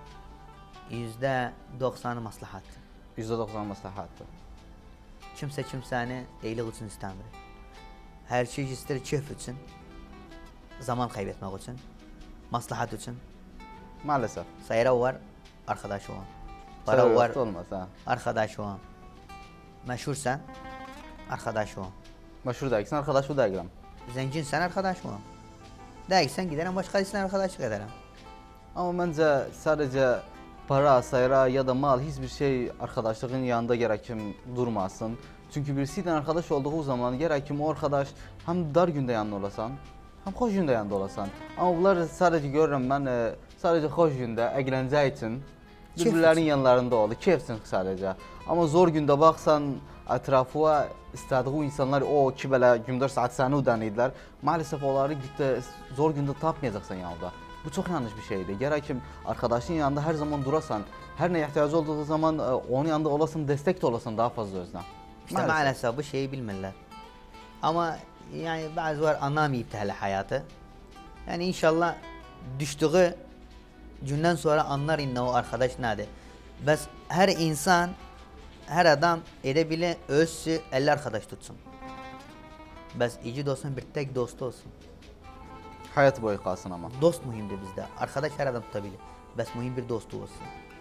%90'ı maslahat. %90 maslahattı. Kimse kimseni iyilik için istemiyor. Her şey ister keyif için, zaman kaybetmek için, maslahat için. Maalesef. Sayra var, arkadaş olan. Para Para var, olmaz ha. arkadaş olan. Meşhursan, arkadaş olan. Meşhur değilsin, arkadaş bu değilim. Zenginsen arkadaş olan. Değilsen giderim başkasıyla arkadaşlık ederim. Ama bence sadece para, sayra ya da mal hiçbir şey arkadaşlığın yanında gerekim durmasın. Çünkü birisiyle arkadaş olduğu zaman gerekim o arkadaş hem dar günde yanında olasan hem hoş günde yanında olasan. Ama bunlar sadece görürüm ben sadece hoş günde eğlence için birbirlerinin yanlarında oldu. Keyifsin sadece. Ama zor günde baksan etrafına istediği insanlar o ki böyle 24 saat seni ödeniydiler. Maalesef onları gitti zor günde tapmayacaksın yanında. Bu çok yanlış bir şeydi. Gerekim arkadaşın yanında her zaman durasan, her ne ihtiyacı olduğu zaman onun yanında olasın, destek de olasın daha fazla özden. İşte maalesef bu şeyi bilmirler. Ama yani bazı var anlamayıp da hele hayatı. Yani inşallah düştüğü günden sonra anlar inne o arkadaş nedir. Bes her insan, her adam edebilir özsü 50 arkadaş tutsun. Bes iyi dostun bir tek dostu olsun. Hayat boyu kalsın ama. Dost mühimdir bizde. Arkadaş her adam tutabilir. Bes mühim bir dostu olsun.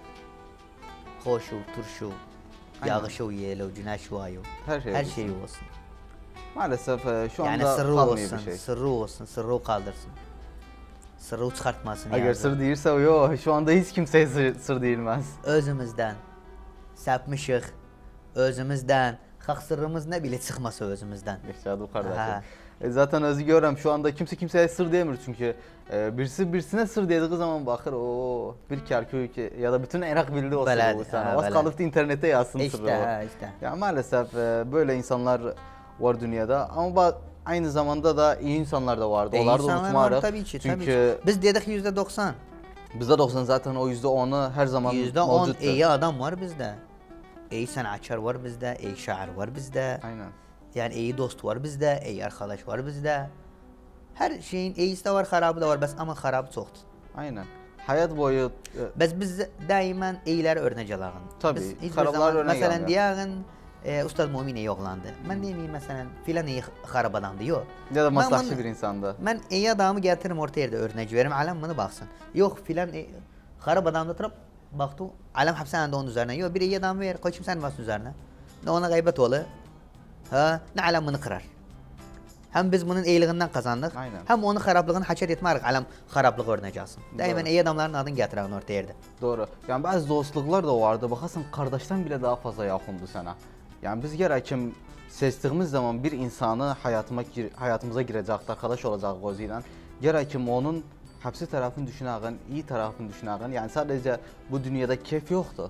Hoşu, turşu, yağışı uyuyla, güneş uyu. Her şey olsun. Maalesef şu yani anda sırrı kalmıyor olsun, bir şey. sırrı olsun, sırrı kaldırsın. Sırrı çıkartmasın Eğer yani. sır değilse yok. Şu anda hiç kimseye sır değilmez. Özümüzden sapmışıq, özümüzden, haq sırrımız ne bile çıkmasa özümüzden. Yaşadı kardeşim. Zaten özü görürüm şu anda kimse kimseye sır diyemiyor çünkü birisi birisine sır dediği zaman bakır o bir kerkük ya da bütün Irak bildi o sırrı bu sana. Az kalıp da internette yazsın sırrı o. İşte. Ya maalesef böyle insanlar var dünyada ama aynı zamanda da iyi insanlar da vardı. Onları da unutmayalım. Tabii ki, çünkü tabii ki. Biz dedik %90. Bizde 90 zaten o %10'u her zaman %10 iyi adam var bizde. İyi sanatçılar var bizde, iyi şair var bizde. Aynen. Yani iyi dost var bizde, iyi arkadaş var bizde. Her şeyin iyisi de var, harabı da var. Bes ama harabı çoktur. Aynen. Hayat boyu... Biz daima iyileri örnek alağın. Tabii, harablar örnek alağın. Mesela diyağın, Ustad Mumin iyi oğlandı. Ben demeyeyim mesela filan iyi harap adamdı, yok. Ya da maslahçı bir insandı. Ben iyi adamı getiririm orta yerde örnek veririm, alem bunu baksın. Yok filan harap adamda durup baktı, alem hapsanında onun üzerine. Yok bir iyi adam ver, koçum sen basın üzerine. Ne ona gaybet oğlu. Ha, ne alem bunu kırar. Hem biz bunun iyiliğinden kazandık. Aynen. Hem onun haraplığını haçer etmeyerek alem haraplığı örnek alsın. Daima iyi adamların adını getiren orta yerde. Doğru. Yani bazı dostluklar da vardı. Bakarsın kardeşten bile daha fazla yakındı sana. Yani biz gerekim seçtiğimiz zaman bir insanı hayatımıza girecek, arkadaş olacak gözüyle. Gerekim onun hepsi tarafını düşünəğin, iyi tarafını düşünəğin. Yani sadece bu dünyada keyif yoktu.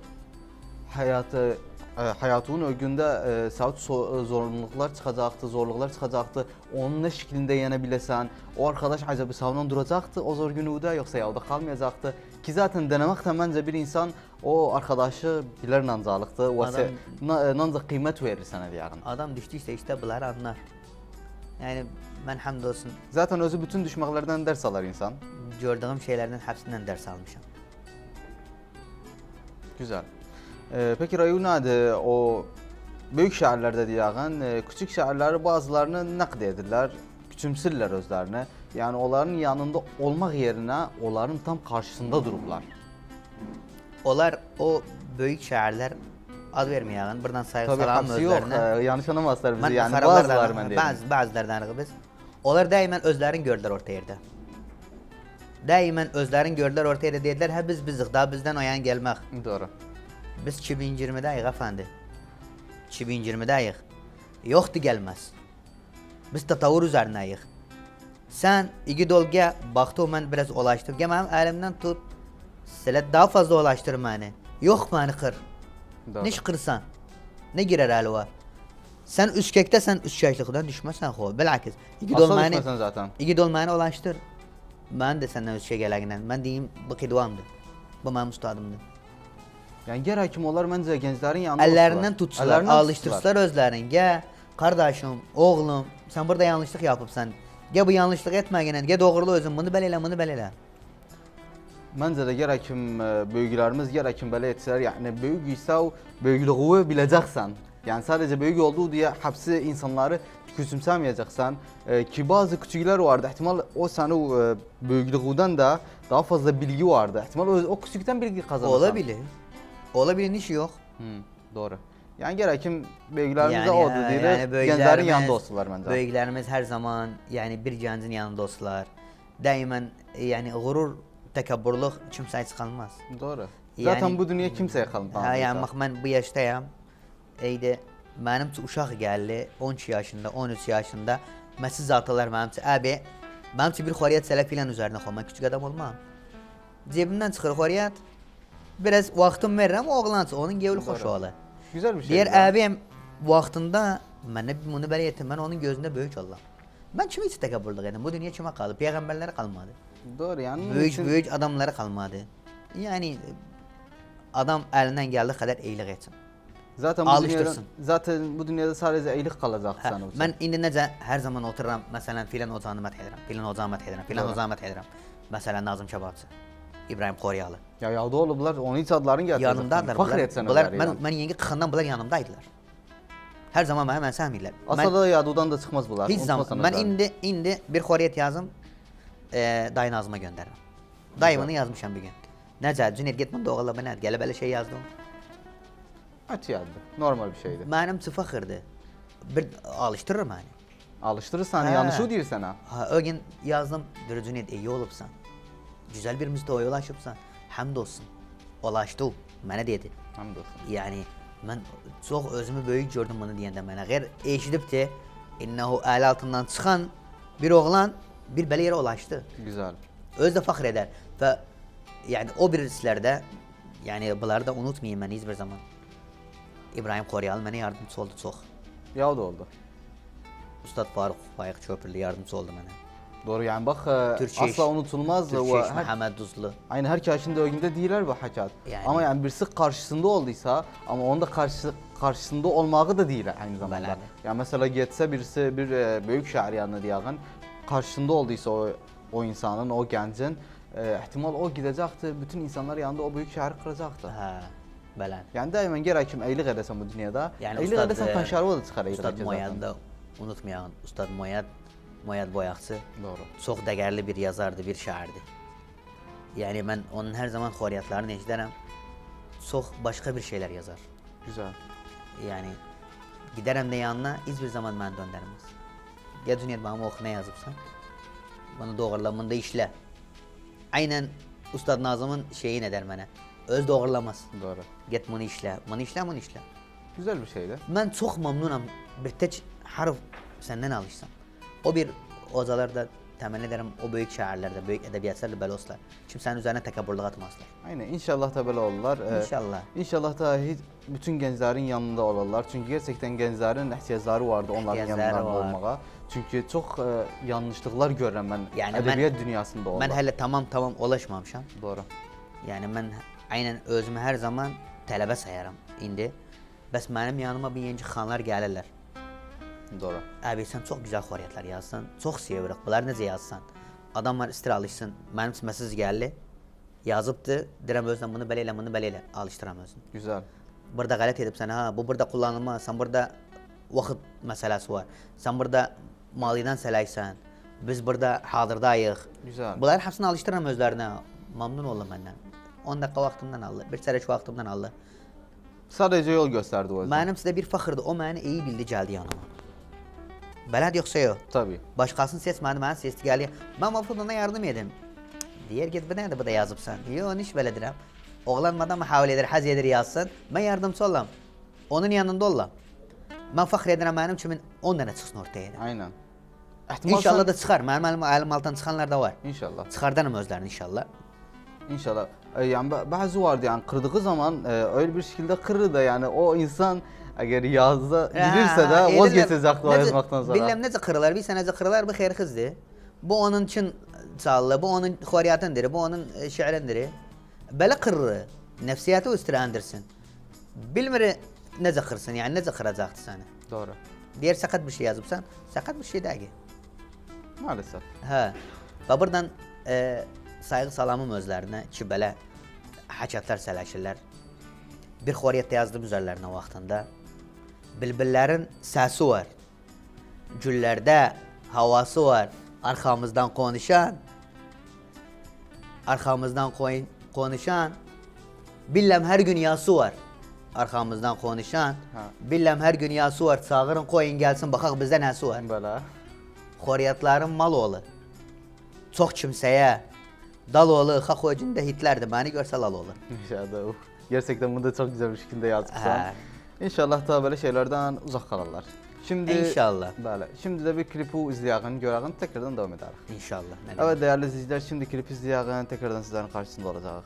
Hayatının ögündə saat zorunluluklar çıkacaktı, zorluklar çıkacaktı. Onun ne şeklinde yenebilesen, o arkadaş acaba sağından duracaktı o zor günüde yoksa yavda kalmayacaktı. Ki zaten denemek de bence bir insan o arkadaşı bilir nancalıktı. Nanca kıymet verir sana diyarın. Adam düştüyse işte bunları anlar. Yani ben hamdolsun. Zaten özü bütün düşmeklerden ders alır insan. Gördüğüm şeylerden hepsinden ders almışım. Güzel. Peki Rayu nedir? O büyük şairlerde diyağın, küçük şairleri bazılarını nakd edirlər, küçümsürlər özlərini. Yani onların yanında olmak yerine onların tam karşısında dururlar. Onlar o büyük şairler ad vermeyəğin, buradan salam özlerine. Tabii yok, yanlış anlamazlar bizi. Yani bazıları ben deyim. Bazılardan biz. Onlar daima özlerini gördüler orta yerde. Daima özlerini gördüler orta yerde dediler, ha biz bizik, daha bizden o yan gelmek. Doğru. Biz 2020'deyiz efendi. 2020'deyiz. Yoktu gelmez. Biz tatavur üzerindeyiz. Sen iki dolga baktı ben biraz ulaştım. Gel benim elimden tut. Selet daha fazla ulaştır beni. Yok beni kır. Doğru. Ne kırsan? Ne girer elva? Sen üskekte sen üskeklikten düşmezsen xo. Bilakis. İki dolmanı ulaştır. Ben de senden üskek geleğinden. Ben diyeyim bu kidvamdı. Bu benim ustadımdı. Yani gerek kim onlar bence gençlerin yanında Ellerinden tutsular, Ellerinden alıştırsınlar özlerini. Gel kardeşim, oğlum, sen burada yanlışlık yapıpsan. Gel bu yanlışlık etme gene. Gel doğrula özün. Bunu belele, bunu belele. Bence de gerek kim büyüklerimiz gerek kim böyle etseler yani büyük ise o büyüklüğü bileceksen. Yani sadece büyük olduğu diye hapsi insanları küçümsemeyeceksen ki bazı küçükler vardı ihtimal o senin büyüklüğünden de daha fazla bilgi vardı. İhtimal o küçükten bilgi kazanırsan. Olabilir. Olabilir işi yok. Doğru. Yani gerek kim büyüklerimize Yani, oldu diye gençlerin yanında olsunlar bence. Büyüklerimiz her zaman yani bir gencin yanında olsunlar. Daimen yani gurur, tekabburluk kimseye kalmaz. Doğru. Yani- Zaten bu dünya kimseye kalmaz. Ha yani bak ben bu yaştayım. Eydi benim uşaq geldi 12 yaşında, 13 yaşında. Məsəl zatalar mənim abi benim bir xoriyat sələf ilə üzərinə qoyma. Küçük adam olmam. Cebimden çıxır xoriyat. Biraz vaxtım verirəm oğlança onun gevli xoş oğlu. Güzel bir şey. Deyir ya. abim vaxtında mənə bunu belə etdim. Mən onun gözündə böyük Allah. Ben kimi heç təkəbbürlük edim? Bu dünya kimə qalıb? Peyğəmbərlərə qalmadı. Doğru yani. Böyük adamlara qalmadı. Yani adam əlindən gəldiyi qədər eylik etsin. Zaten Alıştırsın. Zaten bu dünyada sadece iyilik kalacak Hə, sana. mən indi necə hər zaman otururam, məsələn, filan hocanı mədh edirəm, filan hocanı mədh edirəm, filan Doğru. hocanı mədh edirəm. Məsələn, Nazım Kebabçı, İbrahim Xoriyalı. Ya yağda olublar, onu hiç adlarını getirecek. Yanımdadılar. Fakir etsen bunlar öyle yani. mən yeni qıxandan bunlar yanımdaydılar. Hər zaman mənə səhmirlər. Aslında da yağdadan da çıkmaz bunlar. Heç zaman mən indi bir xoriyat yazım, dayı Nazıma göndərirəm. Dayımını yazmışam bir gün. Necə, Cüneyt getmən doğalla mənə gələ belə şey yazdım. Aç yazdı. Normal bir şeydi. Mənim fəxirdir. Bir alışdırır məni. Alıştırırsan, Ha. yanlışı deyir sana. Ha, o gün yazdım, dedi Cüneyt iyi olubsan. Güzel bir müstəviyə ulaşıbsan. Həmd olsun. Ulaşdı, mənə dedi. Hamdolsun. Yani mən çox özümü böyük gördüm bunu deyəndə mənə. Əgər eşidibdi, innehu əl altından çıxan bir oğlan bir belə yerə ulaşdı. Güzel. Öz də fəxr edər və yani o birislərdə yani bunları da unutmayayım mən heç bir zaman. İbrahim Xoriyalı mənə yardımcı oldu çox. Yağda oldu. Ustad Faruk Bayıq Köprülü yardımcı oldu mənə. Doğru yani bak Türkiye asla unutulmaz. Türkiye ve her- Məhəmməd Duzlu. Aynı herkesin de önünde değiller bu hakikat. Yani. Ama yani birisi karşısında olduysa ama onun da karşısında olmağı da değil aynı zamanda. Bəli. Yani mesela geçse birisi bir büyük şair yanına diyeğin karşısında olduysa o insanın, o gencin ihtimal o gidecekti. Bütün insanlar yanında o büyük şairi kıracaktı. Hə, bəli. Yani daima gerek kim eylik edesen bu dünyada. Yani eylik Ustad, edesen taşarı da çıkar eylik Ustad edecek Moyadı zaten. da unutmayın. Ustad Moyad Boyaqçı Doğru. çox dəyərli bir yazardı, bir şairdi. Yani mən onun hər zaman xoriyatlarını eşidərəm. Çox başqa bir şeylər yazar. Güzel. Yani giderəm də yanına heç bir zaman məni döndərməz. Ya Cüneyt bana oxu nə yazıbsan? Bunu doğrula, bunu da işlə. Aynən Ustad Nazımın şeyi nə der mənə? Öz doğrulamaz. Doğru. Get bunu işlə, bunu işlə, bunu işlə. Güzel bir şeydi. Mən çox məmnunam bir tək harf səndən alışsam. O bir hocalar da təmin edirəm, o böyük şairlər də, böyük ədəbiyyatçılar da belə olsalar. Kimsənin üzərinə təkəbbürlük atmazlar. Aynen inşallah da böyle olurlar. İnşallah. İnşallah da bütün gençlerin yanında olurlar. Çünkü gerçekten gençlerin ihtiyaçları vardı onların İhtiyaçları yanlarında var. olmağa. Çünkü çok yanlışlıklar görürüm ben Yani edebiyat dünyasında olmak. Mən hələ tamam ulaşmamışam. Doğru. Yani mən aynən özümü hər zaman tələbə sayaram indi. Bəs mənim yanıma bir yeni xanlar gəlirlər. Doğru. Abi sən çox gözəl xoriyatlar yazsan, çox sevirik. Bunlar necə yazsan? Adamlar istir alışsın. Mənim mesaj gəldi. Yazıbdı. Deyirəm özdən bunu belə elə, bunu belə elə. Alışdıram özünü. Güzel. Burada qələt edibsən ha, bu burada kullanılmaz. Sən burada vaxt məsələsi var. Sən burada maliyyədən sələksən. Biz burada hazırdayıq. Güzel. Bunları hamısını alışdıram özlərinə. Məmnun oldum məndən. 10 dəqiqə vaxtımdan aldı. Bir çərək vaxtımdan aldı. Sadece yol gösterdi o yüzden. Mənim sizə bir fəxrdir. O məni iyi bildi, gəldi yanıma. Belədir yoxsa yox? Tabii. Başqasını seçmədi, məni seçdi, gəlir. Mən Mafuduna yardım edim. Deyər get bu nədir bu da yazıbsan. Yox, iş belədirəm. Oğlan madam mühavilə edir, həz edir yazsın. Mən yardımcı olam. Onun yanında olam. Mən fəxr edirəm mənim kimin 10 dənə çıxsın ortaya. Aynen. İnşallah da çıxar. Mənim əlim altından çıxanlar da var. İnşallah. Çıxardanım özlərini inşallah. İnşallah. Yani bazı vardı yani kırdığı zaman öyle bir şekilde kırır da yani o insan eğer yazda bilirse de vazgeçecekti o yazmaktan sonra. Bilmem necə qırılar, bilsən necə qırılar, bu xeyirxizdir. Bu onun üçün çallı, bu onun xoriyatındır, bu onun şiirindir. Belə qırır. Nefsiyatı üstürendirsin. Bilmir ne kırsın yani ne kıracaktı seni. Doğru. Diğer sakat bir şey yazıpsan sakat bir şey değil. Maalesef. Ha. Ve buradan saygı salamım özlerine ki böyle haçatlar sələşirlər. Bir xoriyyətdə yazdım üzərlərinə vaxtında. Bilbillərin səsi var. Güllərdə havası var. Arxamızdan konuşan. Arxamızdan konuşan. Billəm hər gün yası var. Arxamızdan konuşan. Billəm hər gün yası var. Çağırın koyun gəlsin baxaq bizdə nəsi var. Belə. Xoriyyətlərin mal oğlu. Çox kimsəyə dal oğlu, Xaxocun da Hitler'di. Beni görse lal olur. İnşallah. Gerçekten bunu da çok güzel bir şekilde yazmışsan. İnşallah da böyle şeylerden uzak kalırlar. Şimdi İnşallah. Böyle. Şimdi de bir klipi izleyelim, görelim, tekrardan devam edelim. İnşallah. Evet değerli izleyiciler, şimdi klip izleyelim, tekrardan sizlerin karşısında olacağız.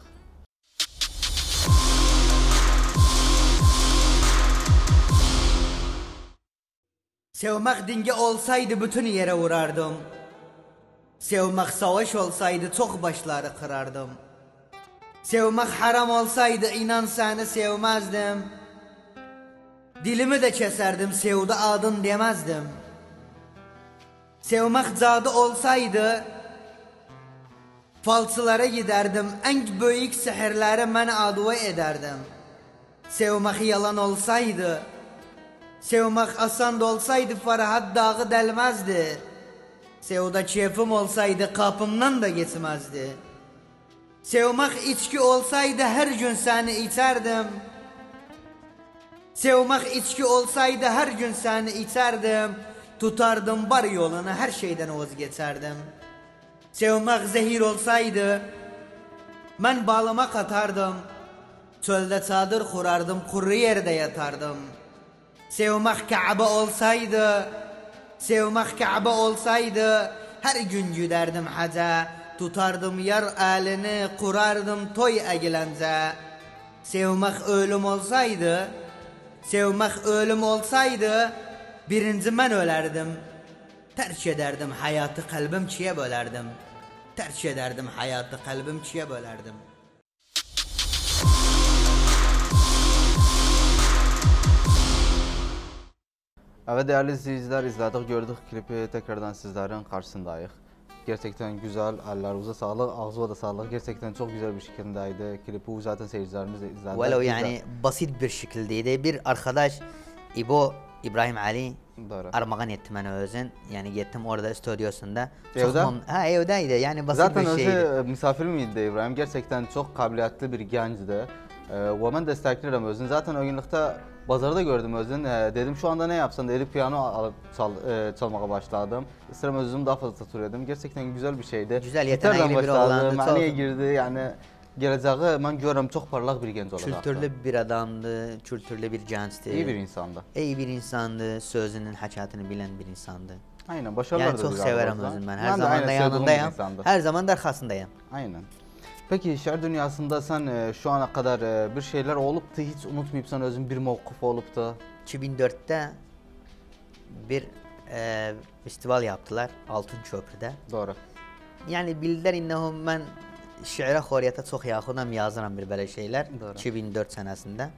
Sevmek dinge olsaydı bütün yere vurardım. Sevmek savaş olsaydı çok başları kırardım. Sevmek haram olsaydı inan seni sevmezdim. Dilimi de keserdim, sevdi adın demezdim. Sevmek cadı olsaydı falçılara giderdim, en büyük sihirleri ben aduva ederdim. Sevmek yalan olsaydı, sevmek asan da olsaydı Fərhad dağı delmezdi. Sevda keyfim olsaydı kapımdan da geçmezdi. Sevmek içki olsaydı her gün seni içerdim. Sevmek içki olsaydı her gün seni içerdim. Tutardım bar yolunu, her şeyden vazgeçerdim. Sevmek zehir olsaydı ben bağlama katardım. Çölde çadır kurardım, kuru yerde yatardım. Sevmek Kabe olsaydı, sevmek Kabe olsaydı her gün giderdim haca. Tutardım yar elini, kurardım toy eğlence. Sevmek ölüm olsaydı, sevmek ölüm olsaydı birinci ben ölerdim. Terk ederdim hayatı, kalbim çiğe bölerdim. Terk ederdim hayatı, kalbim çiğe bölerdim. Evet değerli izleyiciler, izledik, gördük klipi, tekrardan sizlerin karşısındayız. Gerçekten güzel, ellerinize sağlık, ağzına da sağlık. Gerçekten çok güzel bir şekildeydi. Klipi zaten seyircilerimiz de izledi. Velev yani basit bir şekildeydi. Bir arkadaş İbrahim Ali Doğru. armağan etti bana özün. Yani gittim orada stüdyosunda. Evde? Evdeydi. Yani basit zaten bir şeydi. Zaten misafir miydi İbrahim? Gerçekten çok kabiliyetli bir gençti. Ve ben desteklerim özün. Zaten o günlükte bazarda gördüm özün. Dedim şu anda ne yapsam dedi, piyano alıp çalmaya başladım. İsterim özüm daha fazla tutuyordum. Gerçekten güzel bir şeydi. Güzel, yetenekli bir oğlandı. Maniye girdi yani. Geleceği ben görüyorum çok parlak bir genç olacak. Kültürlü bir adamdı, kültürlü bir gençti. İyi bir insandı. İyi bir insandı, sözünün hakikatini bilen bir insandı. Aynen, başarılar yani çok severim özüm ben. Her zaman da yanındayım. Her zaman da arkasındayım. Aynen. Peki şiir dünyasında sen şu ana kadar bir şeyler olup da hiç unutmayıp sen özün bir mevkuf olup da? 2004'te bir festival yaptılar Altın Köprü'de. Doğru. Yani bildiler innehum ben şiire xoriyyata çox yaxınam, yazıram bir belə şeyler. Doğru. 2004 senesinde.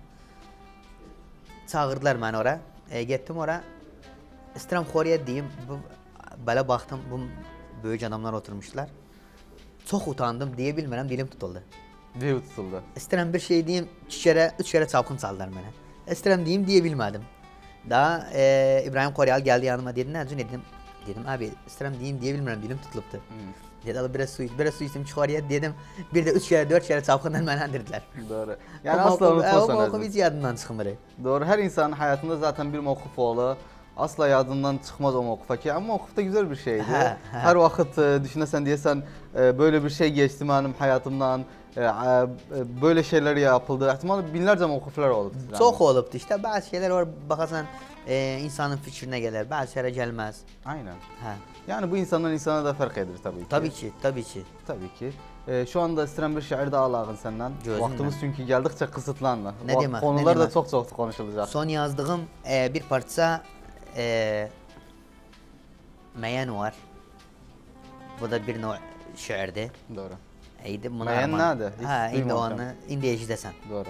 Çağırdılar məni ora. Getdim ora. İstəyirəm xoriyyat deyim. Belə baxdım, bu böyük adamlar oturmuşlar. Çok utandım, diye bilmirəm, dilim tutuldu. Dil tutuldu. İstəyirəm bir şey deyim, 3 kere çapkın çaldılar mənə. İstəyirəm deyim, diye bilmədim. Daha İbrahim Koryal geldi yanıma, dedi nə dedim. Dedim abi istəyirəm deyim, diye bilmirəm, dilim tutulubdu. Dedi al biraz su içtim, xoriyyat dedim. Bir de 3 kere 4 kere çapkından mənə dirdiler. Doğru. Yani asla unutmasan özün. O hiç yadından çıxmır. Doğru, her insanın hayatında zaten bir mevkuf olur. Asla yadından çıkmaz o mevkufa ki, ama mevkuf da güzel bir şeydi. Her vakit düşünesen diyesen böyle bir şey geçti benim hayatımdan, böyle şeyler yapıldı. İhtimalle binlerce mevkuflar oldu. Çok olubdu işte, bazı şeyler var bakasan insanın fikrine gelir, bazı şeyler gelmez. Aynen. Yani bu insandan insana da fark eder tabii ki. Tabii ki, tabii ki. Tabii ki. Şu anda isteyen bir şair daha alağın senden. Vaktimiz çünkü geldikçe kısıtlandı. Ne demek? Konular da çok konuşulacak. Son yazdığım bir parça Meyen var. Bu da bir şiirdi. Doğru. İyiydi bunu Müəyyən armağan. nədir? Heç Ha, indi duymamışam. onu, indi eşidəsən. Doğru.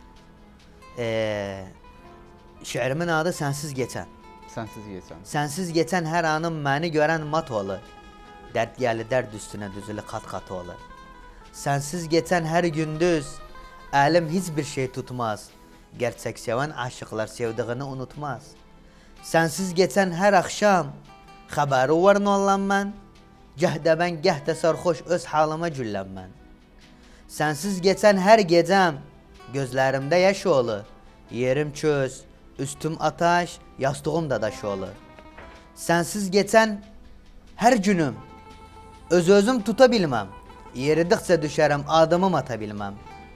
Şiirimin adı Sensiz Geçen. Sensiz geçen. Sensiz geçen her anım beni gören mat olur. Dert geldi dert üstüne düzülü kat kat olur. Sensiz geçen her gündüz elim hiçbir şey tutmaz. Gerçek seven aşıklar sevdiğini unutmaz. Sensiz geçen her akşam haberi var nollan ben. Gehde ben gehde sarhoş öz halıma cüllem ben. Sensiz geçen her gecem gözlerimde yaş olur. Yerim çöz, üstüm ataş, yastığım da daş olur. Sensiz geçen her günüm özüm tutabilmem. Yeridikçe düşerim adımım atabilmem.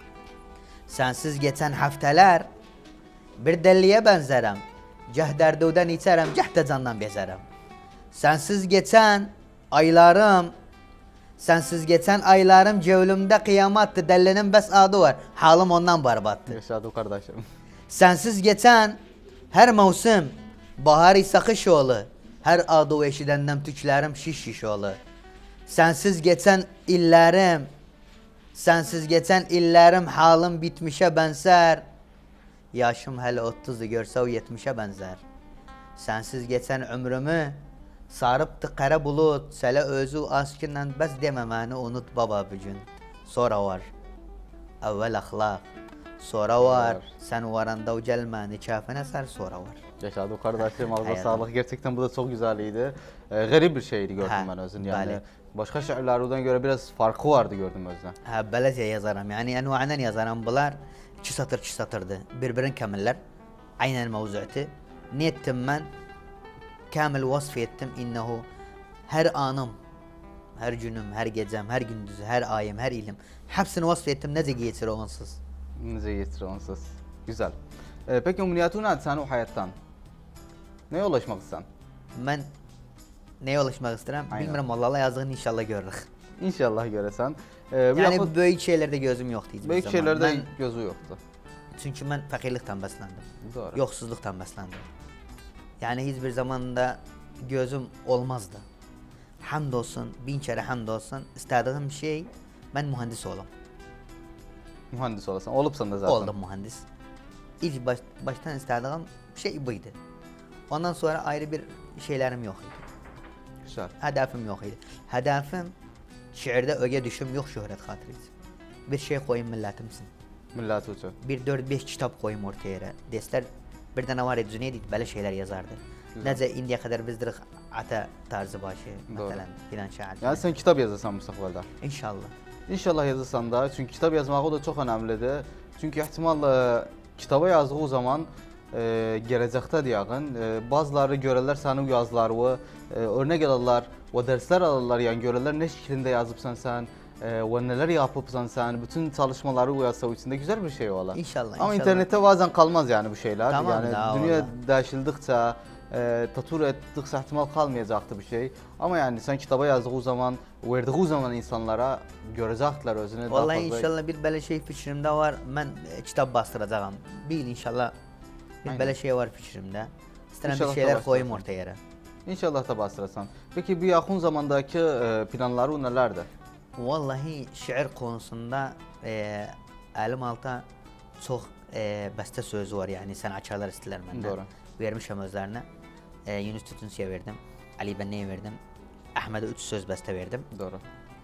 Sensiz geçen haftalar bir deliye benzerem. Ceh derduden içerim, ceh de candan bezerem. Sensiz geçen aylarım, sensiz geçen aylarım cevlümde kıyamattı. Delinin bes adı var, halim ondan barbattı. Yaşadı kardeşim. Sensiz geçen her mevsim bahar ise kış olur. Her adı eşidenden tüklerim şiş şiş olur. Sensiz geçen illerim, sensiz geçen illerim halim bitmişe benzer. Yaşım hele 30'u görse o 70'e benzer. Sensiz geçen ömrümü sarıptı kara bulut. Sele özü aşkından bes dememeni unut baba bugün. Sonra var evvel ahlak. Sonra var sen varanda o celmeni çafene sar sonra var. Yaşadı kardeşim, ağzına Hayatım. sağlık. Gerçekten bu da çok güzeliydi. Garip bir şeydi gördüm Ha, ben özün. Yani bəli. başka şairlerden göre biraz farkı vardı gördüm özden. Ha belediye yazarım yani enva'dan yazarım bunlar 2 satır 2 satırdı birbirini kamiller aynen mevzuatı niyettim ben kamil vasf ettim innehu her anım her günüm her gecem her gündüzü her ayım her ilim hepsini vasf ettim nece geçir onsuz. Nece geçir onsuz. Güzel. Peki umniyatın nedir sen o hayattan? Neye ulaşmak istersen? Ben neye ulaşmak istedim Aynen. bilmiyorum Allah'la yazdığını inşallah görürük. İnşallah göresen. Yani büyük şeylerde gözüm yoktu hiçbir büyük zaman. şeylerde Ben, gözü yoktu. çünkü ben fakirlikten beslendim. Doğru. Yoksuzluktan beslendim. Yani hiçbir zaman da gözüm olmazdı. Hamdolsun, bin kere hamdolsun istediğim şey ben mühendis olayım. Mühendis olasan. Olupsan da zaten. Oldum mühendis. İlk baştan istediğim şey buydu. Ondan sonra ayrı bir şeylerim yok idi. Güzel. Hedefim yok idi. Hedefim şiirde öge düşüm yok şöhret hatırıydı. Bir şey koyayım milletimsin. Millet uçu. Bir 4-5 kitap koyayım ortaya. Dersler bir tane var ya Cüneyt böyle şeyler yazardı. Güzel. Nece indiye kadar bizdir ata tarzı başı Doğru. mesela filan şair. Yani sen kitap yazırsan müstakbalda. İnşallah. İnşallah yazırsan da. Çünkü kitap yazmak o da çok önemlidir. Çünkü ihtimal kitaba yazdığı zaman gelecekte diyağın bazıları görürler senin yazılarını örnek alırlar ve dersler alırlar yani görürler ne şeklinde yazıpsan sen ve neler yapıpsan sen bütün çalışmaları uyarsa içinde güzel bir şey ola. İnşallah. Ama inşallah. internette bazen kalmaz yani bu şeyler. Tamam yani da, dünya vallahi. değişildikçe tatür ettikçe ihtimal kalmayacaktı bir şey. Ama yani sen kitaba yazdığı zaman, verdiği zaman insanlara görecekler özünü daha Vallahi fazla. inşallah bir böyle şey fikrimde var. Ben kitap bastıracağım. Bil inşallah bir Aynen. böyle şey var fikrimde. İstedim İnşallah bir şeyler da koyayım başlarsın. ortaya. İnşallah da bastırasan. Peki bu yakın zamandaki planları nelerdir? Vallahi şiir konusunda elim alta çok beste sözü var yani sanatçılar istiler benden. Doğru. Vermişim özlerine. Yunus Tütünsü'ye verdim. Ali Benne'ye verdim. Ahmet'e 3 söz beste verdim. Doğru.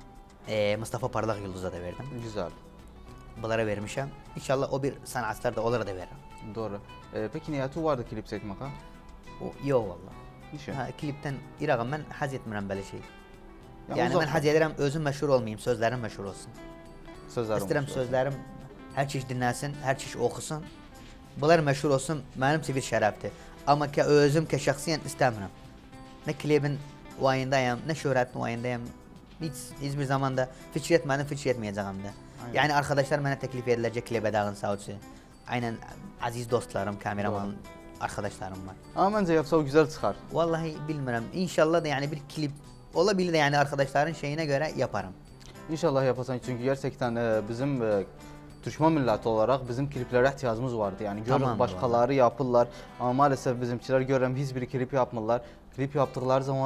Mustafa Parlak Yıldız'a da verdim. Güzel. Bunlara vermişim. İnşallah o bir sanatçılar da onlara da veririm. Doğru. Peki niyeti vardı klip çekmek ha? Yok valla. Nişan. Ha, klipten irağım ben haz etmirəm böyle şey. Yani uzak- ben haz ederim özüm meşhur olmayayım, sözlerim meşhur olsun. Sözler İsterim olmuş. sözlerim her çeşit dinlensin, her çeşit okusun. Bunlar meşhur olsun, benim için bir şerefti. Ama ki özüm ki şahsiyen istemiyorum. Ne klibin vayındayım, ne şöhretin vayındayım. Hiçbir zaman da fikir etmedim, fikir etmeyeceğim de. Aynen. Yani arkadaşlar bana teklif edilecek klibe dağın sağ olsun. Aynen aziz dostlarım, kameraman arkadaşlarım var. Ama bence yapsa o güzel çıkar. Vallahi bilmiyorum. İnşallah da yani bir klip olabilir de yani arkadaşların şeyine göre yaparım. İnşallah yapasan çünkü gerçekten bizim Türkmen milleti olarak bizim kliplere ihtiyacımız vardı. Yani görürük Tamam, başkaları yapırlar ama maalesef bizimkiler görürüm hiçbir klip yapmırlar. Klip yaptıkları zaman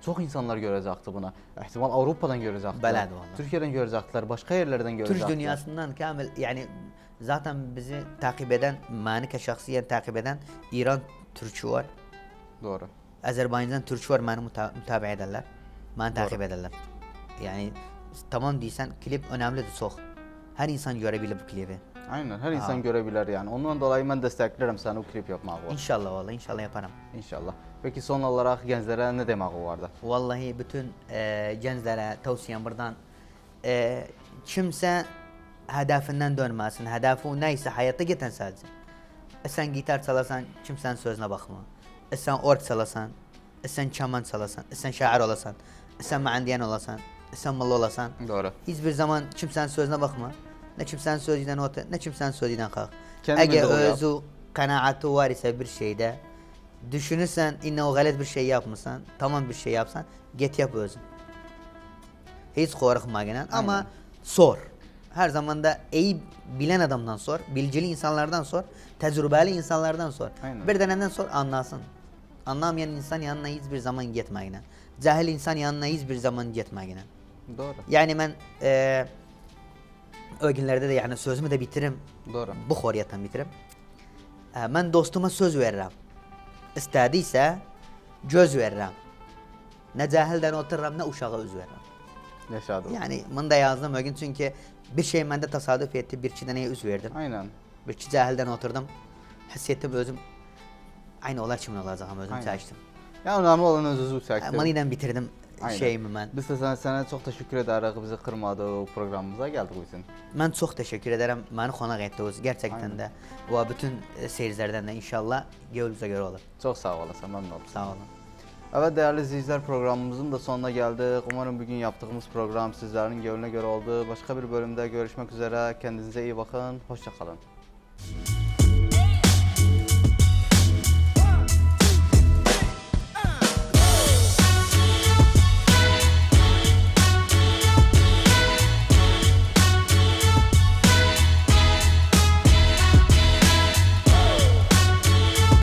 Çok insanlar görecekti buna. İhtimal Avrupa'dan görecektiler. Belədir vallahi. Türkiye'den görecektiler, başka yerlerden görecektiler. Türk dünyasından kamil yani zaten bizi takip eden, beni şahsiyen takip eden İran Türkçü var. Doğru. Azerbaycan Türkçü var, beni mütabi ederler. Beni takip ederler. Yani tamam değilsen klip önemlidir çok. Her insan görebilir bu klibi. Aynen, her insan görebilir yani. Ondan dolayı ben desteklerim seni o klip yapmağı. İnşallah vallahi, inşallah yaparım. İnşallah. Peki son olarak gençlere ne demek vardı? Vallahi bütün gençlere tavsiyem buradan kimse hedefinden dönmesin. Hedefi neyse hayatta giden sadece. Sen gitar çalarsan kimsenin sözüne bakma. Sen org çalasan, sen keman çalasan, sen şair olasan, sen müendiyen olasan, sen mallı olasan. Doğru. Hiçbir zaman kimsenin sözüne bakma. Ne kimsenin sözünden otur, ne kimsenin sözünden kalk. Kendimize Eğer doğru yap. özü kanaatı var ise bir şeyde, düşünürsen inne o galet bir şey yapmışsan, tamam bir şey yapsan, git yap özün. Hiç korkma gene ama sor. Her zaman da iyi bilen adamdan sor, bilgili insanlardan sor, tecrübeli insanlardan sor. Aynen. Bir deneden sor, anlasın. Anlamayan insan yanına hiçbir zaman gitme gene. Cahil insan yanına hiçbir zaman gitme gene. Doğru. Yani ben o günlerde de yani sözümü de bitiririm. Doğru. Bu horiyetten bitiririm. Ben dostuma söz veririm. İstediyse göz veririm. Ne cahilden otururum ne uşağa öz veririm. Yaşadım. Yani bunu da yazdım o gün çünkü bir şey bende tasarruf etti. Bir iki deneye üz verdim. Aynen. Bir iki cahilden oturdum. Hissettim özüm. Aynı olar kimin olacak ama özüm Aynen. çalıştım. Ya önemli olan özünüzü çektim. Maniden bitirdim Aynen. şeyimi ben. Biz de sana çok teşekkür ederiz bizi kırmadı programımıza geldik bizim. Ben çok teşekkür ederim. Beni konak ettiniz gerçekten Aynen. de. Ve bütün seyircilerden de inşallah gönlünüze göre olur. Çok sağ olasın, memnun oldum. Sağ olun. Evet değerli izleyiciler, programımızın da sonuna geldik. Umarım bugün yaptığımız program sizlerin gönlüne göre oldu. Başka bir bölümde görüşmek üzere. Kendinize iyi bakın. Hoşça kalın.